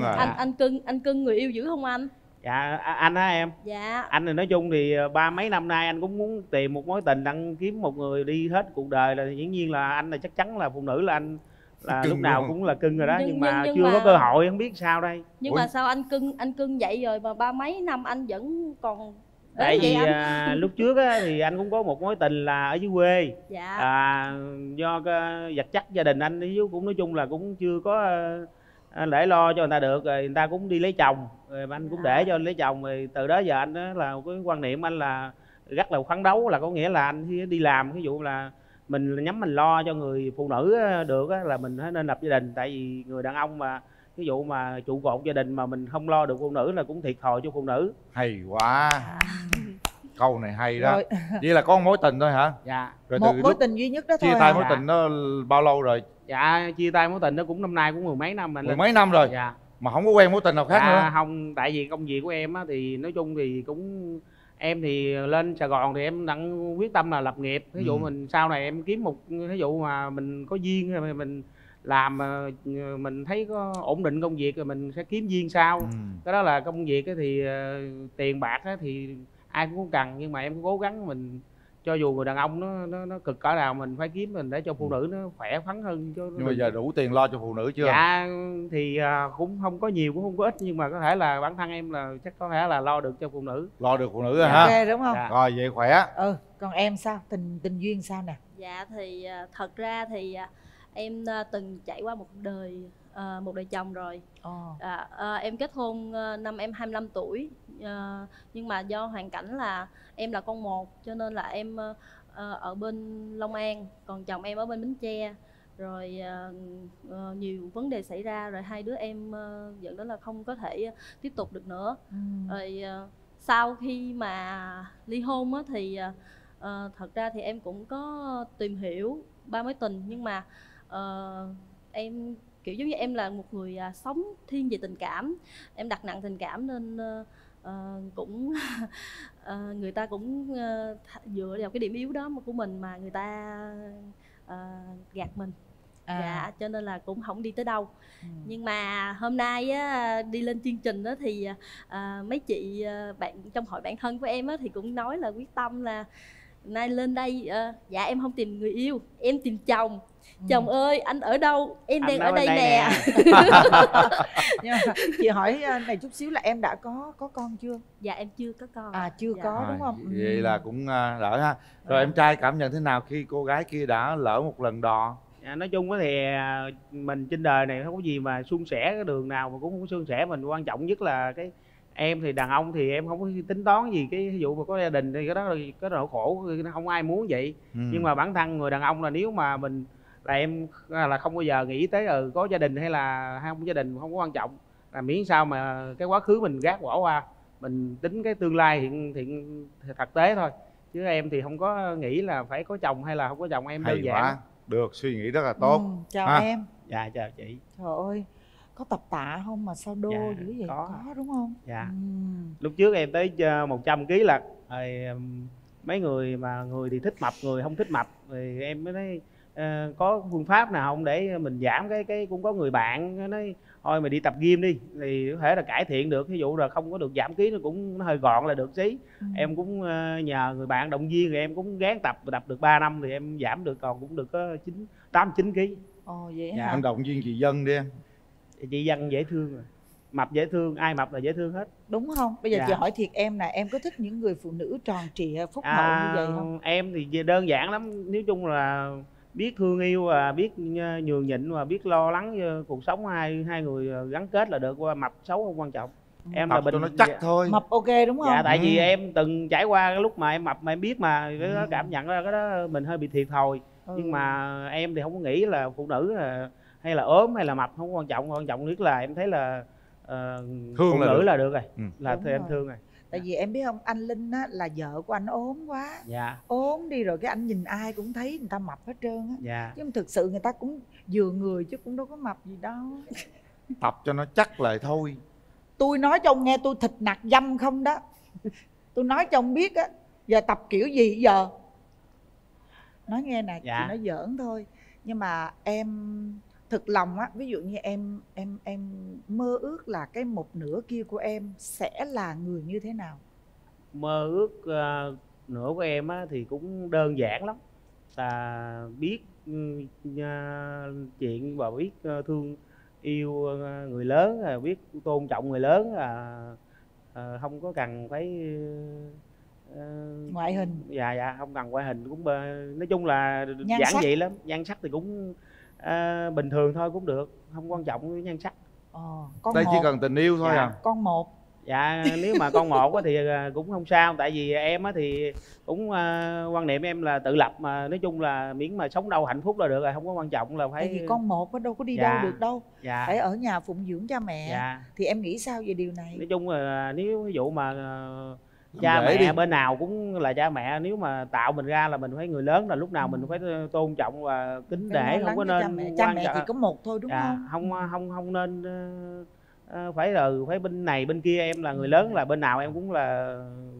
Anh cưng người yêu dữ không anh? Dạ anh á em. Dạ. Anh thì nói chung thì ba mấy năm nay anh cũng muốn tìm một mối tình, đang kiếm một người đi hết cuộc đời, là dĩ nhiên là anh là chắc chắn là phụ nữ là anh là lúc nào cũng là cưng rồi đó. Nhưng mà chưa có cơ hội, không biết sao đây. Nhưng mà sao anh cưng vậy rồi mà ba mấy năm anh vẫn còn. Tại vì lúc trước á, thì anh cũng có một mối tình là ở dưới quê. Dạ. Do cái vật chất gia đình anh cũng nói chung là cũng chưa có để lo cho người ta được, rồi người ta cũng đi lấy chồng, rồi anh cũng để cho lấy chồng. Rồi từ đó giờ anh đó là cái quan niệm anh là rất là phấn đấu, là có nghĩa là anh đi làm, ví dụ là mình nhắm mình lo cho người phụ nữ được á, là mình nên lập gia đình. Tại vì người đàn ông mà ví dụ mà trụ cột gia đình mà mình không lo được phụ nữ là cũng thiệt thòi cho phụ nữ. Hay quá. Câu này hay đó. Rồi. Vậy là có một mối tình thôi hả? Dạ. Rồi một mối tình duy nhất đó thôi. Chia tay mối tình đó bao lâu rồi? Dạ chia tay mối tình đó cũng năm nay cũng mười mấy năm rồi. Mười mấy năm rồi? Dạ. Mà không có quen mối tình nào khác nữa? Không, tại vì công việc của em á thì nói chung thì cũng em thì lên Sài Gòn thì em đang quyết tâm là lập nghiệp. Ví dụ mình sau này em kiếm một ví dụ mà mình có duyên rồi mình làm mình thấy có ổn định công việc rồi mình sẽ kiếm duyên sau. Cái đó là công việc thì tiền bạc thì ai cũng cần, nhưng mà em cũng cố gắng mình, cho dù người đàn ông nó cực cỡ nào mình phải kiếm mình để cho phụ nữ nó khỏe khoắn hơn. Nhưng mà giờ đủ tiền lo cho phụ nữ chưa? Dạ thì cũng không có nhiều cũng không có ít, nhưng mà có thể là bản thân em là chắc có thể là lo được cho phụ nữ. Lo được phụ nữ hả? Ok đúng không? Dạ. Rồi vậy khỏe. Còn em sao? Tình duyên sao nè? Dạ thì thật ra thì em từng trải qua một đời chồng rồi. Em kết hôn năm em 25 tuổi. Nhưng mà do hoàn cảnh là em là con một cho nên là em ở bên Long An, còn chồng em ở bên Bến Tre. Rồi nhiều vấn đề xảy ra rồi hai đứa em dẫn đến là không có thể tiếp tục được nữa. Rồi sau khi mà ly hôn á, thì thật ra thì em cũng có tìm hiểu ba mối tình, nhưng mà em kiểu giống như em là một người sống thiên về tình cảm, em đặt nặng tình cảm nên cũng người ta cũng dựa vào cái điểm yếu đó của mình mà người ta gạt mình. Dạ, cho nên là cũng không đi tới đâu. Nhưng mà hôm nay á, đi lên chương trình đó thì mấy chị bạn trong hội bạn thân của em á, thì cũng nói là quyết tâm là nay lên đây dạ em không tìm người yêu, em tìm chồng. Chồng ơi anh ở đâu, em đang ở đây nè. Nhưng mà chị hỏi này chút xíu là em đã có con chưa? Dạ em chưa có con. Chưa có đúng không? Vậy là cũng đỡ ha. Rồi em trai cảm nhận thế nào khi cô gái kia đã lỡ một lần đò? Nói chung thì mình trên đời này không có gì mà suôn sẻ, cái đường nào mà cũng không có suôn sẻ. Mình quan trọng nhất là cái em thì đàn ông thì em không có tính toán gì cái ví dụ mà có gia đình thì cái đó là cái nỗi khổ, không ai muốn vậy. Nhưng mà bản thân người đàn ông là nếu mà mình là em là không bao giờ nghĩ tới có gia đình hay là không có gia đình không có quan trọng, là miễn sao mà cái quá khứ mình gác bỏ qua, mình tính cái tương lai hiện thực tế thôi. Chứ em thì không có nghĩ là phải có chồng hay là không có chồng, em đơn giản quá. Được, suy nghĩ rất là tốt. Chào em. Dạ chào chị. Trời ơi, có tập tạ không mà sao đô dữ vậy? Có đúng không? Dạ. Lúc trước em tới 100 kg là mấy người mà người thì thích mập, người không thích mập, thì em mới nói có phương pháp nào không để mình giảm cái cũng có người bạn nói thôi mày đi tập gym đi thì có thể là cải thiện được, ví dụ là không có được giảm ký, nó hơi gọn là được xí. Em cũng nhờ người bạn động viên, rồi em cũng gán tập được 3 năm thì em giảm được còn cũng được có 8-9 kg. Vậy dạ. hả? Em động viên chị Dân đi em. Chị Dân dễ thương rồi, mập dễ thương, ai mập là dễ thương hết, đúng không? Bây giờ dạ. chị hỏi thiệt em nè, em có thích những người phụ nữ tròn trịa phúc hậu như vậy không? Em thì đơn giản lắm, nói chung là biết thương yêu và biết nhường nhịn và biết lo lắng cuộc sống hai người gắn kết là được, qua mập xấu không quan trọng. Em mập là cho nó chắc thôi. Mập ok đúng không? Dạ tại vì em từng trải qua cái lúc mà em mập mà em biết mà cái đó cảm nhận ra cái đó mình hơi bị thiệt thòi. Nhưng mà em thì không có nghĩ là phụ nữ là hay là ốm hay là mập không quan trọng, quan trọng nhất là em thấy là phụ nữ là được rồi, là thì em thương rồi. Tại vì em biết không, anh Linh á là vợ của anh ốm quá. Dạ. Ốm đi rồi cái anh nhìn ai cũng thấy người ta mập hết trơn á. Dạ. Chứ thực sự người ta cũng vừa người chứ cũng đâu có mập gì đâu. Tập cho nó chắc lại thôi. Tôi nói cho ông nghe, tôi thịt nạc dăm không đó. Tôi nói cho ông biết á, giờ tập kiểu gì giờ? Nói nghe nè, dạ. Chị nói giỡn thôi. Nhưng mà em thực lòng á, ví dụ như em mơ ước là cái một nửa kia của em sẽ là người như thế nào? Mơ ước nửa của em á thì cũng đơn giản lắm, là biết chuyện và biết thương yêu người lớn, biết tôn trọng người lớn, không có cần phải ngoại hình. Dạ không cần ngoại hình, cũng nói chung là giản dị lắm. Nhan sắc thì cũng bình thường thôi cũng được, không quan trọng với nhan sắc. Con đây một. chỉ cần tình yêu thôi. Dạ. À con một. Dạ nếu mà con một thì cũng không sao, tại vì em thì cũng quan niệm em là tự lập, mà nói chung là miễn mà sống đâu hạnh phúc là được rồi, không có quan trọng là phải. Tại vì con một đâu có đi dạ. đâu được đâu, dạ. phải ở nhà phụng dưỡng cha mẹ. dạ. Thì em nghĩ sao về điều này? Nói chung là nếu ví dụ mà cha mẹ đi. Bên nào cũng là cha mẹ, nếu mà tạo mình ra là mình phải người lớn, là lúc nào mình phải tôn trọng và kính để, không có nên cha mẹ chỉ có một thôi đúng không? Không nên phải bên này bên kia. Em là người lớn, là bên nào em cũng là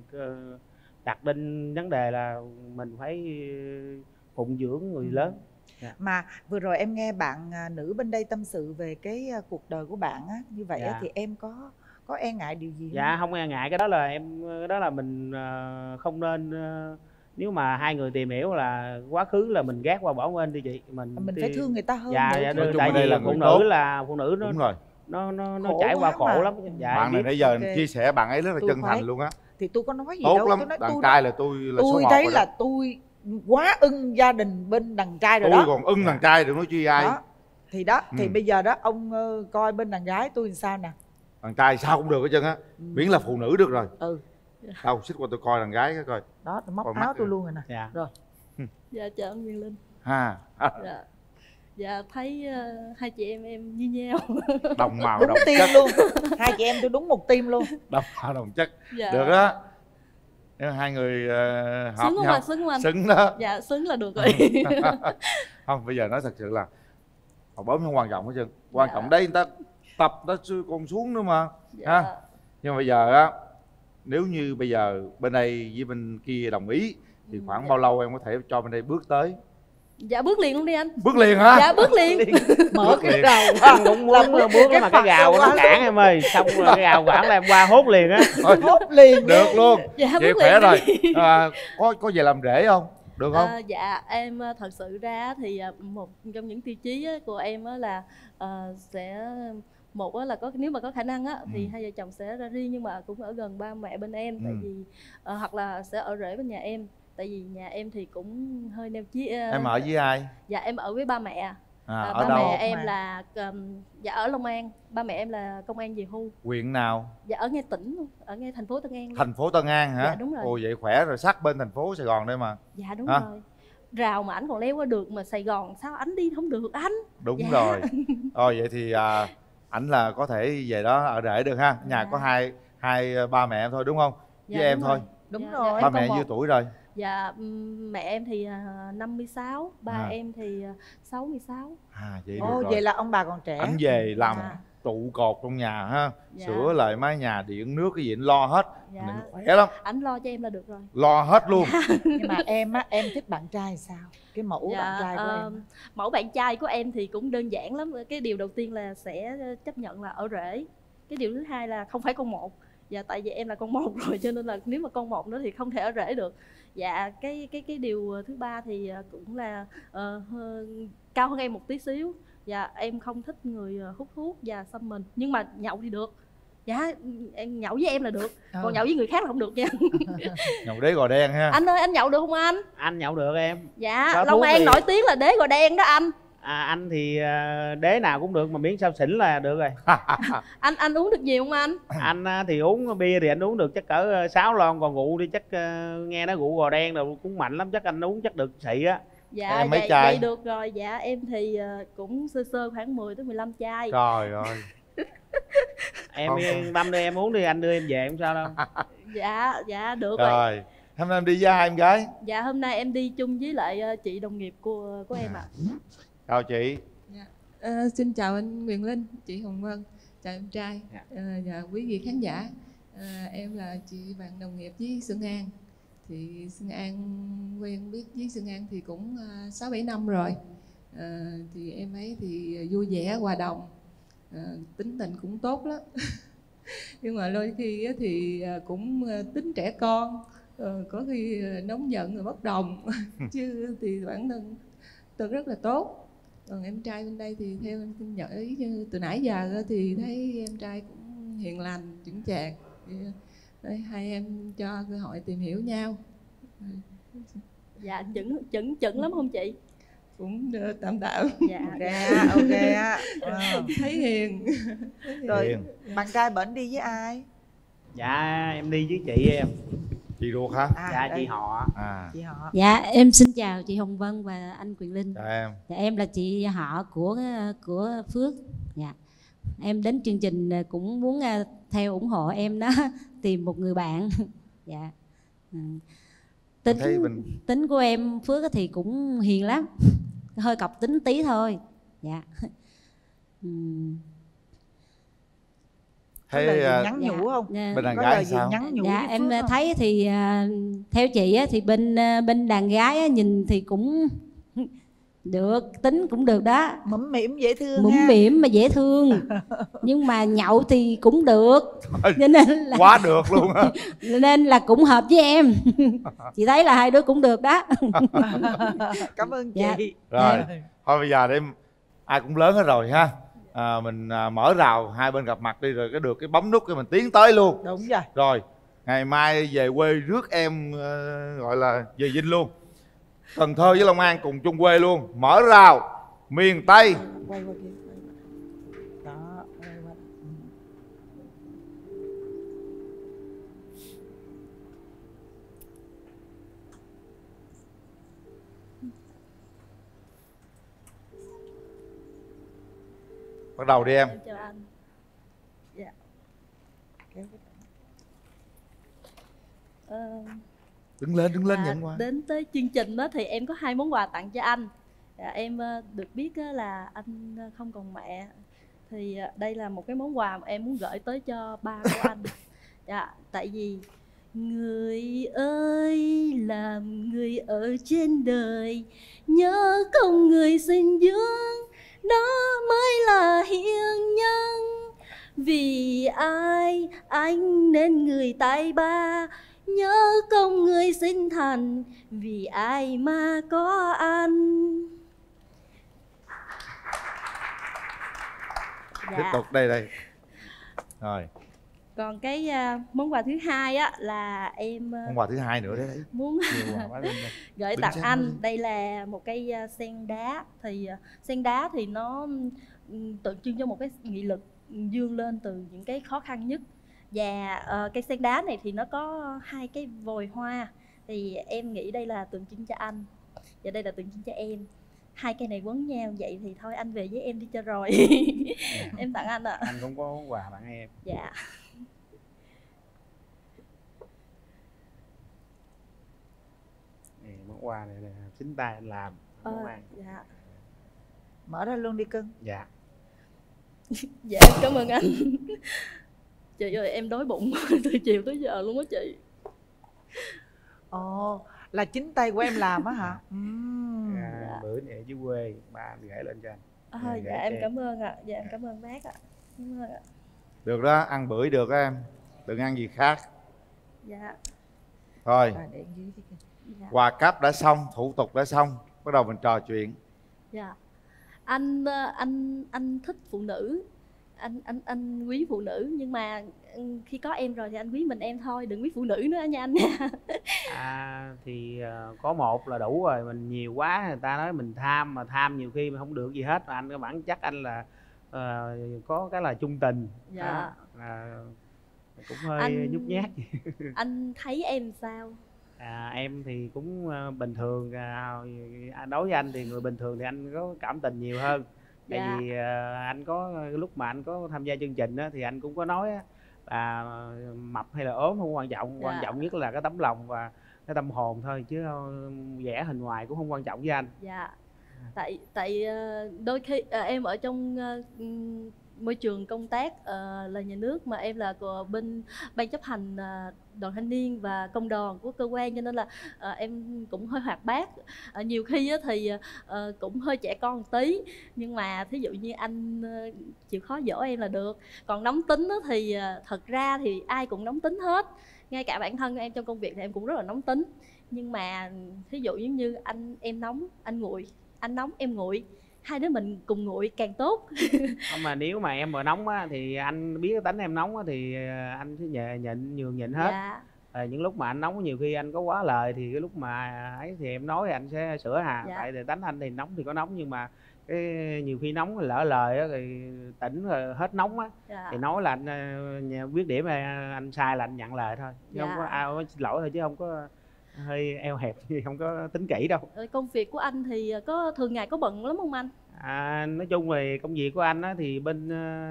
đặt lên vấn đề là mình phải phụng dưỡng người lớn. Dạ. Mà vừa rồi em nghe bạn nữ bên đây tâm sự về cái cuộc đời của bạn á, như vậy dạ. Thì em có e ngại điều gì không? Dạ không e ngại, cái đó là em, cái đó là mình không nên. Nếu mà hai người tìm hiểu là quá khứ là mình gác qua bỏ quên đi chị, mình phải thương người ta hơn. Dạ, tại vì phụ nữ là phụ nữ đúng rồi. Nó trải qua khổ lắm. Dạ, bạn này nãy giờ chia sẻ bạn ấy rất là chân thành luôn á. Thì tôi có nói gì tốt đâu. Lắm. Tôi nói đàn trai là tôi là số 1 thấy rồi là đó. tôi quá ưng gia đình bên đàn trai rồi tôi đó. Tôi còn ưng đàn trai được nói chi ai đó. Thì đó, thì bây giờ đó ông coi bên đàn gái tôi làm sao nè. Đàn trai sao cũng được hết trơn á, miễn là phụ nữ được rồi. Đâu xích qua tôi coi đàn gái cái coi. Đó, tôi móc áo tôi luôn rồi nè. Dạ. Rồi. Dạ chào anh Nguyên Linh. Dạ. Dạ thấy hai chị em như nhau. Đồng màu đúng đồng tim chất luôn. Hai chị em tôi đúng một tim luôn. Đồng màu đồng chất. Dạ. Được đó. Nếu hai người hợp xứng nhau. Xứng không anh? Xứng đó. Dạ xứng là được rồi. Không, bây giờ nói thật sự là học bấm không quan trọng hết trơn. Quan trọng đấy người ta tập nó còn xuống nữa mà. Dạ. Nhưng mà bây giờ á, nếu như bây giờ bên đây với bên kia đồng ý thì khoảng bao lâu em có thể cho bên đây bước tới? Dạ bước liền luôn đi anh. Bước liền hả? Dạ bước liền. Mở cái rào anh cũng muốn bước mà cái rào nó cản em ơi, xong rồi cái rào cản là em qua hốt liền á. Hốt liền được luôn. Dạ, vậy khỏe rồi. Có về làm rể không? Được không? Dạ em thật sự ra thì một trong những tiêu chí của em là sẽ một là có, nếu mà có khả năng á thì hai vợ chồng sẽ ra riêng nhưng mà cũng ở gần ba mẹ bên em, tại vì hoặc là sẽ ở rể bên nhà em, tại vì nhà em thì cũng hơi neo chí. Em ở với ai? Dạ em ở với ba mẹ. Ở ba đâu? mẹ em là dạ ở Long An, ba mẹ em là công an về hưu. Huyện nào? Dạ ở ngay tỉnh luôn, ở ngay thành phố Tân An luôn. Thành phố Tân An hả? Dạ đúng rồi. Ồ vậy khỏe rồi, sát bên thành phố Sài Gòn đây mà. Dạ đúng rồi. Rào mà ảnh còn leo qua được mà Sài Gòn sao ảnh đi không được anh? Đúng rồi. Vậy thì ảnh là có thể về đó ở rể được ha. Nhà có hai ba mẹ em thôi đúng không? Với em thôi. Đúng rồi. Ba mẹ nhiêu tuổi rồi? Dạ mẹ em thì 56, ba em thì 66. Vậy được rồi. Vậy là ông bà còn trẻ. Ảnh về làm trụ cột trong nhà ha. Sửa lại mái nhà, điện nước cái gì anh lo hết. Mình khỏe lắm. Ảnh lo cho em là được rồi. Lo hết luôn. Nhưng mà em á, em thích bạn trai sao? Cái mẫu bạn trai của em. Mẫu bạn trai của em thì cũng đơn giản lắm. Cái điều đầu tiên là sẽ chấp nhận là ở rể. Cái điều thứ hai là không phải con một. Dạ tại vì em là con một rồi cho nên là nếu mà con một nữa thì không thể ở rể được. Dạ cái điều thứ ba thì cũng là cao hơn em một tí xíu. Dạ em không thích người hút thuốc và xăm mình, nhưng mà nhậu thì được. Dạ em nhậu với em là được, còn nhậu với người khác là không được nha. Nhậu đế gò đen ha. Anh ơi anh nhậu được không anh? Anh nhậu được em. Dạ Long An nổi tiếng là đế gò đen đó anh. Anh thì đế nào cũng được mà miễn sao xỉn là được rồi. Anh uống được nhiều không anh? Anh thì uống bia thì anh uống được chắc cỡ 6 lon, còn rượu đi chắc nghe nó rượu gò đen rồi cũng mạnh lắm, chắc anh uống chắc được xị á. Dạ vậy được rồi. Dạ em thì cũng sơ khoảng 10 tới 15 chai. Trời ơi. Em yên tâm đi, em uống đi, anh đưa em về không sao đâu. Dạ được rồi. Hôm nay em đi với hai em gái? Dạ hôm nay em đi chung với lại chị đồng nghiệp của em ạ. Chào chị. Xin chào anh Quyền Linh, chị Hồng Vân, chào em trai và quý vị khán giả. Em là chị bạn đồng nghiệp với Xuân An. Thì Xuân An quen biết với Xuân An thì cũng 6-7 năm rồi. Thì em ấy thì vui vẻ, hòa đồng, tính tình cũng tốt lắm. Nhưng mà đôi khi thì cũng tính trẻ con, có khi nóng giận rồi bất đồng. Chứ thì bản thân tôi rất là tốt. Còn em trai bên đây thì theo em tin nhận ý từ nãy giờ thì thấy em trai cũng hiền lành, chững chạc. Đây, hai em cho cơ hội tìm hiểu nhau. Dạ chững lắm không chị? Cũng tạm tạm. Dạ ok á. Thấy hiền. Rồi hiền. Bạn trai bển đi với ai? Dạ em đi với chị em. Chị ruột hả? Dạ đây. Chị họ. Chị họ. Dạ em xin chào chị Hồng Vân và anh Quyền Linh. Chào em. Dạ em là chị họ của Phước. Dạ em đến chương trình cũng muốn theo ủng hộ em đó, tìm một người bạn. Dạ tính của em Phước thì cũng hiền lắm, hơi cọc tính tí thôi. Dạ Có lời gì nhắn nhủ không? Bên đàn gái sao? Dạ em thấy thì theo chị thì bên đàn gái nhìn thì cũng được, tính cũng được đó, mũm mĩm dễ thương, mũm mĩm mà dễ thương. Nhưng mà nhậu thì cũng được, cho nên là quá được luôn á. Nên là cũng hợp với em. Chị thấy là hai đứa cũng được đó. Cảm ơn chị. Rồi thôi bây giờ để ai cũng lớn hết rồi ha. Mình mở rào hai bên gặp mặt đi, rồi được cái bấm nút cái mình tiến tới luôn. Đúng rồi. Rồi ngày mai về quê rước em gọi là về Vinh luôn. Cần Thơ với Long An cùng chung quê luôn. Mở rào miền Tây. Quay qua kia. Đó, quay qua. Bắt đầu đi em. Chào anh. Dạ. Đứng lên nhận quà. Đến tới chương trình đó thì em có 2 món quà tặng cho anh. Em được biết là anh không còn mẹ, thì đây là một cái món quà mà em muốn gửi tới cho ba của anh. Tại vì Người ơi làm người ở trên đời, nhớ công người sinh dưỡng, đó mới là hiền nhân. Vì ai anh nên người tài ba, nhớ công người sinh thành, vì ai mà có anh. Tiếp tục đây. Rồi. Còn cái món quà thứ hai á là em món quà thứ hai nữa đấy. Muốn gửi tặng anh. Đây là một cây sen đá. Thì sen đá thì nó tượng trưng cho một cái nghị lực vươn lên từ những cái khó khăn nhất. Và cây sen đá này thì nó có hai cái vòi hoa. Thì em nghĩ đây là tượng trưng cho anh, và đây là tượng trưng cho em. Hai cây này quấn nhau vậy thì thôi anh về với em đi cho rồi. Em tặng anh ạ. Anh cũng có món quà tặng em. Dạ. Món quà này là chính tay anh làm. Dạ. Mở ra luôn đi cưng. Dạ. Dạ cảm ơn anh. Chị ơi em đói bụng từ chiều tới giờ luôn á chị. Ồ, là chính tay của em làm á hả? Dạ. Bữa này ở dưới quê ba anh gửi lên cho anh. Dạ em cảm ơn ạ. Dạ em cảm ơn bác ạ. Cảm ơn ạ. Được đó, ăn bưởi được đó em. Đừng ăn gì khác. Dạ. Thôi. Dạ. Quà cáp đã xong, thủ tục đã xong, bắt đầu mình trò chuyện. Dạ. Anh thích phụ nữ. Anh quý phụ nữ, nhưng mà khi có em rồi thì anh quý mình em thôi, đừng quý phụ nữ nữa nha anh nha. Thì có một là đủ rồi, mình nhiều quá người ta nói mình tham, mà tham nhiều khi mình không được gì hết. Mà anh có bản chất anh là có cái là trung tình. Dạ. Cũng hơi nhút nhát. Anh thấy em sao? Em thì cũng bình thường. Đối với anh thì người bình thường thì anh có cảm tình nhiều hơn. Tại vì anh có lúc mà anh có tham gia chương trình á, thì anh cũng có nói á, là mập hay là ốm không quan trọng. Quan trọng nhất là cái tấm lòng và cái tâm hồn thôi, chứ vẽ hình ngoài cũng không quan trọng với anh. Dạ. Tại đôi khi em ở trong môi trường công tác là nhà nước, mà em là của bên ban chấp hành đoàn thanh niên và công đoàn của cơ quan, cho nên là em cũng hơi hoạt bát. Nhiều khi thì cũng hơi trẻ con một tí, nhưng mà thí dụ như anh chịu khó dỗ em là được. Còn nóng tính thì thật ra thì ai cũng nóng tính hết, ngay cả bản thân em trong công việc thì em cũng rất là nóng tính. Nhưng mà thí dụ như em nóng anh nguội, anh nóng em nguội, hai đứa mình cùng nguội càng tốt. Không, mà nếu mà em mà nóng á, thì anh biết cái tính em nóng á, thì anh sẽ nhường nhịn hết. Dạ. Những lúc mà anh nóng nhiều khi anh có quá lời, thì cái lúc mà ấy thì em nói thì anh sẽ sửa hà. Dạ. Tại vì tánh anh thì nóng thì có nóng, nhưng mà cái nhiều khi nóng lỡ lời á, thì tỉnh rồi hết nóng á. Dạ. Thì nói là anh biết điểm anh sai là anh nhận lời thôi, chứ Dạ. không có ai xin lỗi thôi, chứ không có hơi eo hẹp, không có tính kỹ đâu. Công việc của anh thì có thường ngày có bận lắm không anh? Nói chung về công việc của anh á, thì bên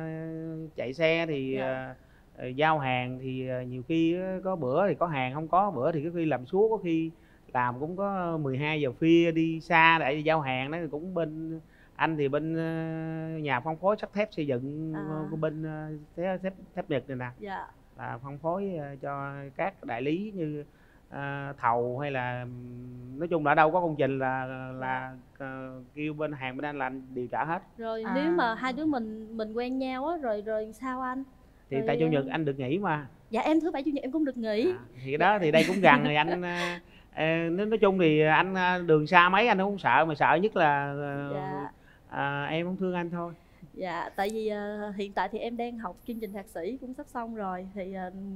chạy xe thì giao hàng thì nhiều khi có bữa thì có hàng, không có bữa thì có khi làm suốt, có khi làm cũng có 12 giờ khuya đi xa để giao hàng. Đó cũng bên anh thì bên nhà phân phối sắt thép xây dựng của bên thép Nhật này nè. Dạ. Là phân phối cho các đại lý như thầu hay là nói chung là đâu có công trình là kêu bên hàng bên anh là anh điều trả hết. Rồi nếu mà hai đứa mình quen nhau á, rồi sao anh? Thì rồi, tại chủ nhật anh được nghỉ mà. Dạ em thứ bảy chủ nhật em cũng được nghỉ. Thì đó thì đây cũng gần rồi anh. Nói chung thì anh đường xa mấy anh không sợ, mà sợ nhất là em không thương anh thôi. Dạ, tại vì hiện tại thì em đang học chương trình thạc sĩ cũng sắp xong rồi, thì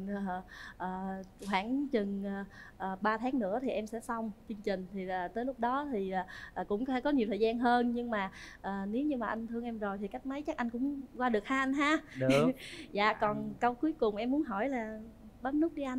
khoảng chừng 3 tháng nữa thì em sẽ xong chương trình, thì tới lúc đó thì cũng có nhiều thời gian hơn. Nhưng mà nếu như mà anh thương em rồi thì cách mấy chắc anh cũng qua được ha anh ha. Được. Dạ, còn câu cuối cùng em muốn hỏi là bấm nút đi anh.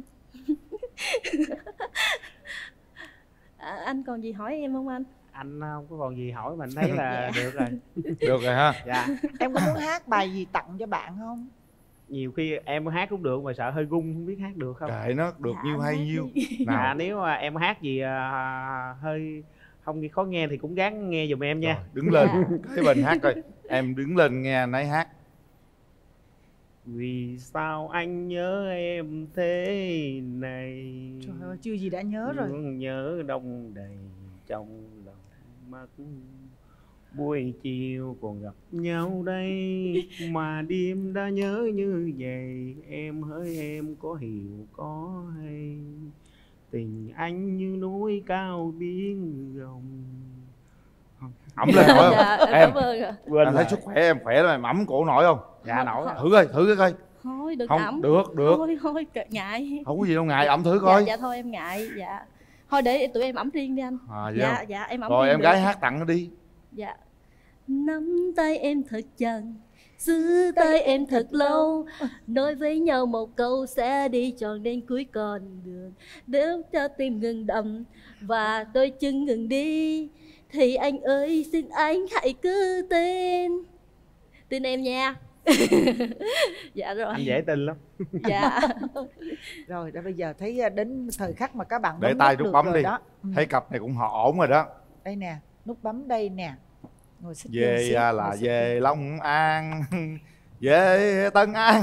Anh còn gì hỏi em không anh? Anh không có còn gì hỏi, mình thấy là được rồi. Được rồi ha. Dạ. Em có muốn hát bài gì tặng cho bạn không? Nhiều khi em hát cũng được mà sợ hơi gung, không biết hát được không. Kệ nó, được nhiêu hay nhiêu. Nếu mà em hát gì hơi không khó nghe thì cũng gắng nghe giùm em nha. Rồi, đứng lên cái bên hát coi. Em đứng lên nghe nấy hát. Vì sao anh nhớ em thế này? Trời ơi, chưa gì đã nhớ rồi. Nhớ đông đầy trong lòng mắt. Buổi chiều còn gặp nhau đây, mà đêm đã nhớ như vậy. Em hỡi em có hiểu có hay, tình anh như núi cao biển rộng. Ẩm lên nổi không? Dạ, Em cảm ơn ạ. em thấy sức khỏe em khỏe lắm, em ẩm cổ nổi không? Dạ nổi. Thử coi, thử cái coi. Thôi đừng Không, ẩm. được. Thôi ngại. Không có gì đâu ngại, ẩm thử coi. Dạ thôi em ngại. Dạ thôi để tụi em ẩm riêng đi anh. Dạ em ẩm rồi riêng em được. gái hát tặng nó đi. Dạ. Nắm tay em thật chặt, giữ tay em thật lâu, nói với nhau một câu sẽ đi tròn đến cuối con đường. Nếu cho tim ngừng đập và đôi chân ngừng đi, thì anh ơi xin anh hãy cứ tin em nha. Dạ rồi. Anh dễ tin lắm. Dạ. Rồi đã bây giờ thấy đến thời khắc mà các bạn Để tay nút bấm đi đó. Thấy cặp này cũng họ ổn rồi đó. Đây nè, nút bấm đây nè. Ngồi xích Về là về Long An, về Tân An.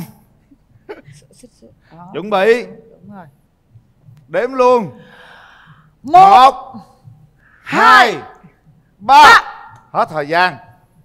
Chuẩn bị. Đúng rồi. Đếm luôn. 1 2 3. Hết thời gian.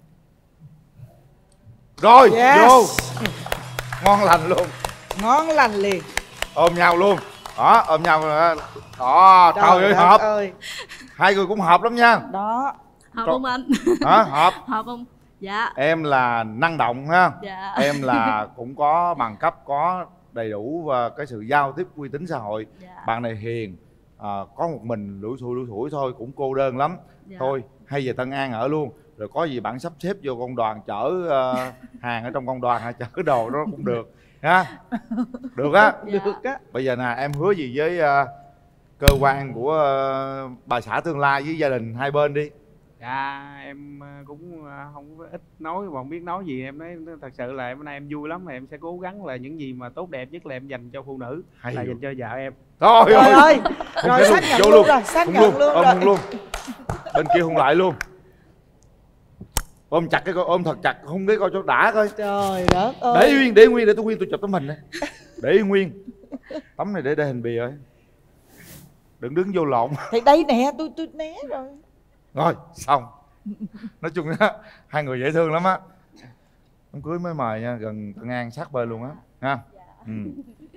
Rồi, vô. Ngon lành luôn. Ngon lành liền. Ôm nhau luôn. Đó, ôm nhau. Đó, trời ơi hợp. Hai người cũng hợp lắm nha. Đó. Hợp không anh? Hả? Hợp. Hợp không? Dạ. Em là năng động ha. Dạ. Em là cũng có bằng cấp, có đầy đủ và cái sự giao tiếp uy tín xã hội. Dạ. Bạn này hiền, có một mình lủi thủi thôi, cũng cô đơn lắm. Dạ. Thôi hay về Tân An ở luôn. Rồi có gì bạn sắp xếp vô công đoàn chở hàng ở trong công đoàn hay chở đồ đó cũng được ha. Được á. Dạ. Được á. Bây giờ nè, em hứa gì với cơ quan của bà xã tương lai với gia đình hai bên đi. Dạ em cũng không có ít nói, mà không biết nói gì. Em nói thật sự là bữa nay em vui lắm, mà em sẽ cố gắng là những gì mà tốt đẹp nhất là em dành cho phụ nữ, hay là dữ. dành cho vợ em. Trời ơi. Rồi xác nhận luôn rồi, xác nhận luôn rồi. Ôm luôn. Bên kia hôn lại luôn. Ôm chặt cái coi, ôm thật chặt, không biết coi cho đã coi. Trời đất ơi. Để nguyên để tôi nguyên tôi chụp tấm hình này. Để nguyên. Tấm này để hình bì rồi. Đừng đứng vô lộn. Thì đây nè, tôi né rồi. Rồi, xong. Nói chung á, hai người dễ thương lắm á. Đám cưới mới mời nha, gần Tân An sát bên luôn á. Ha.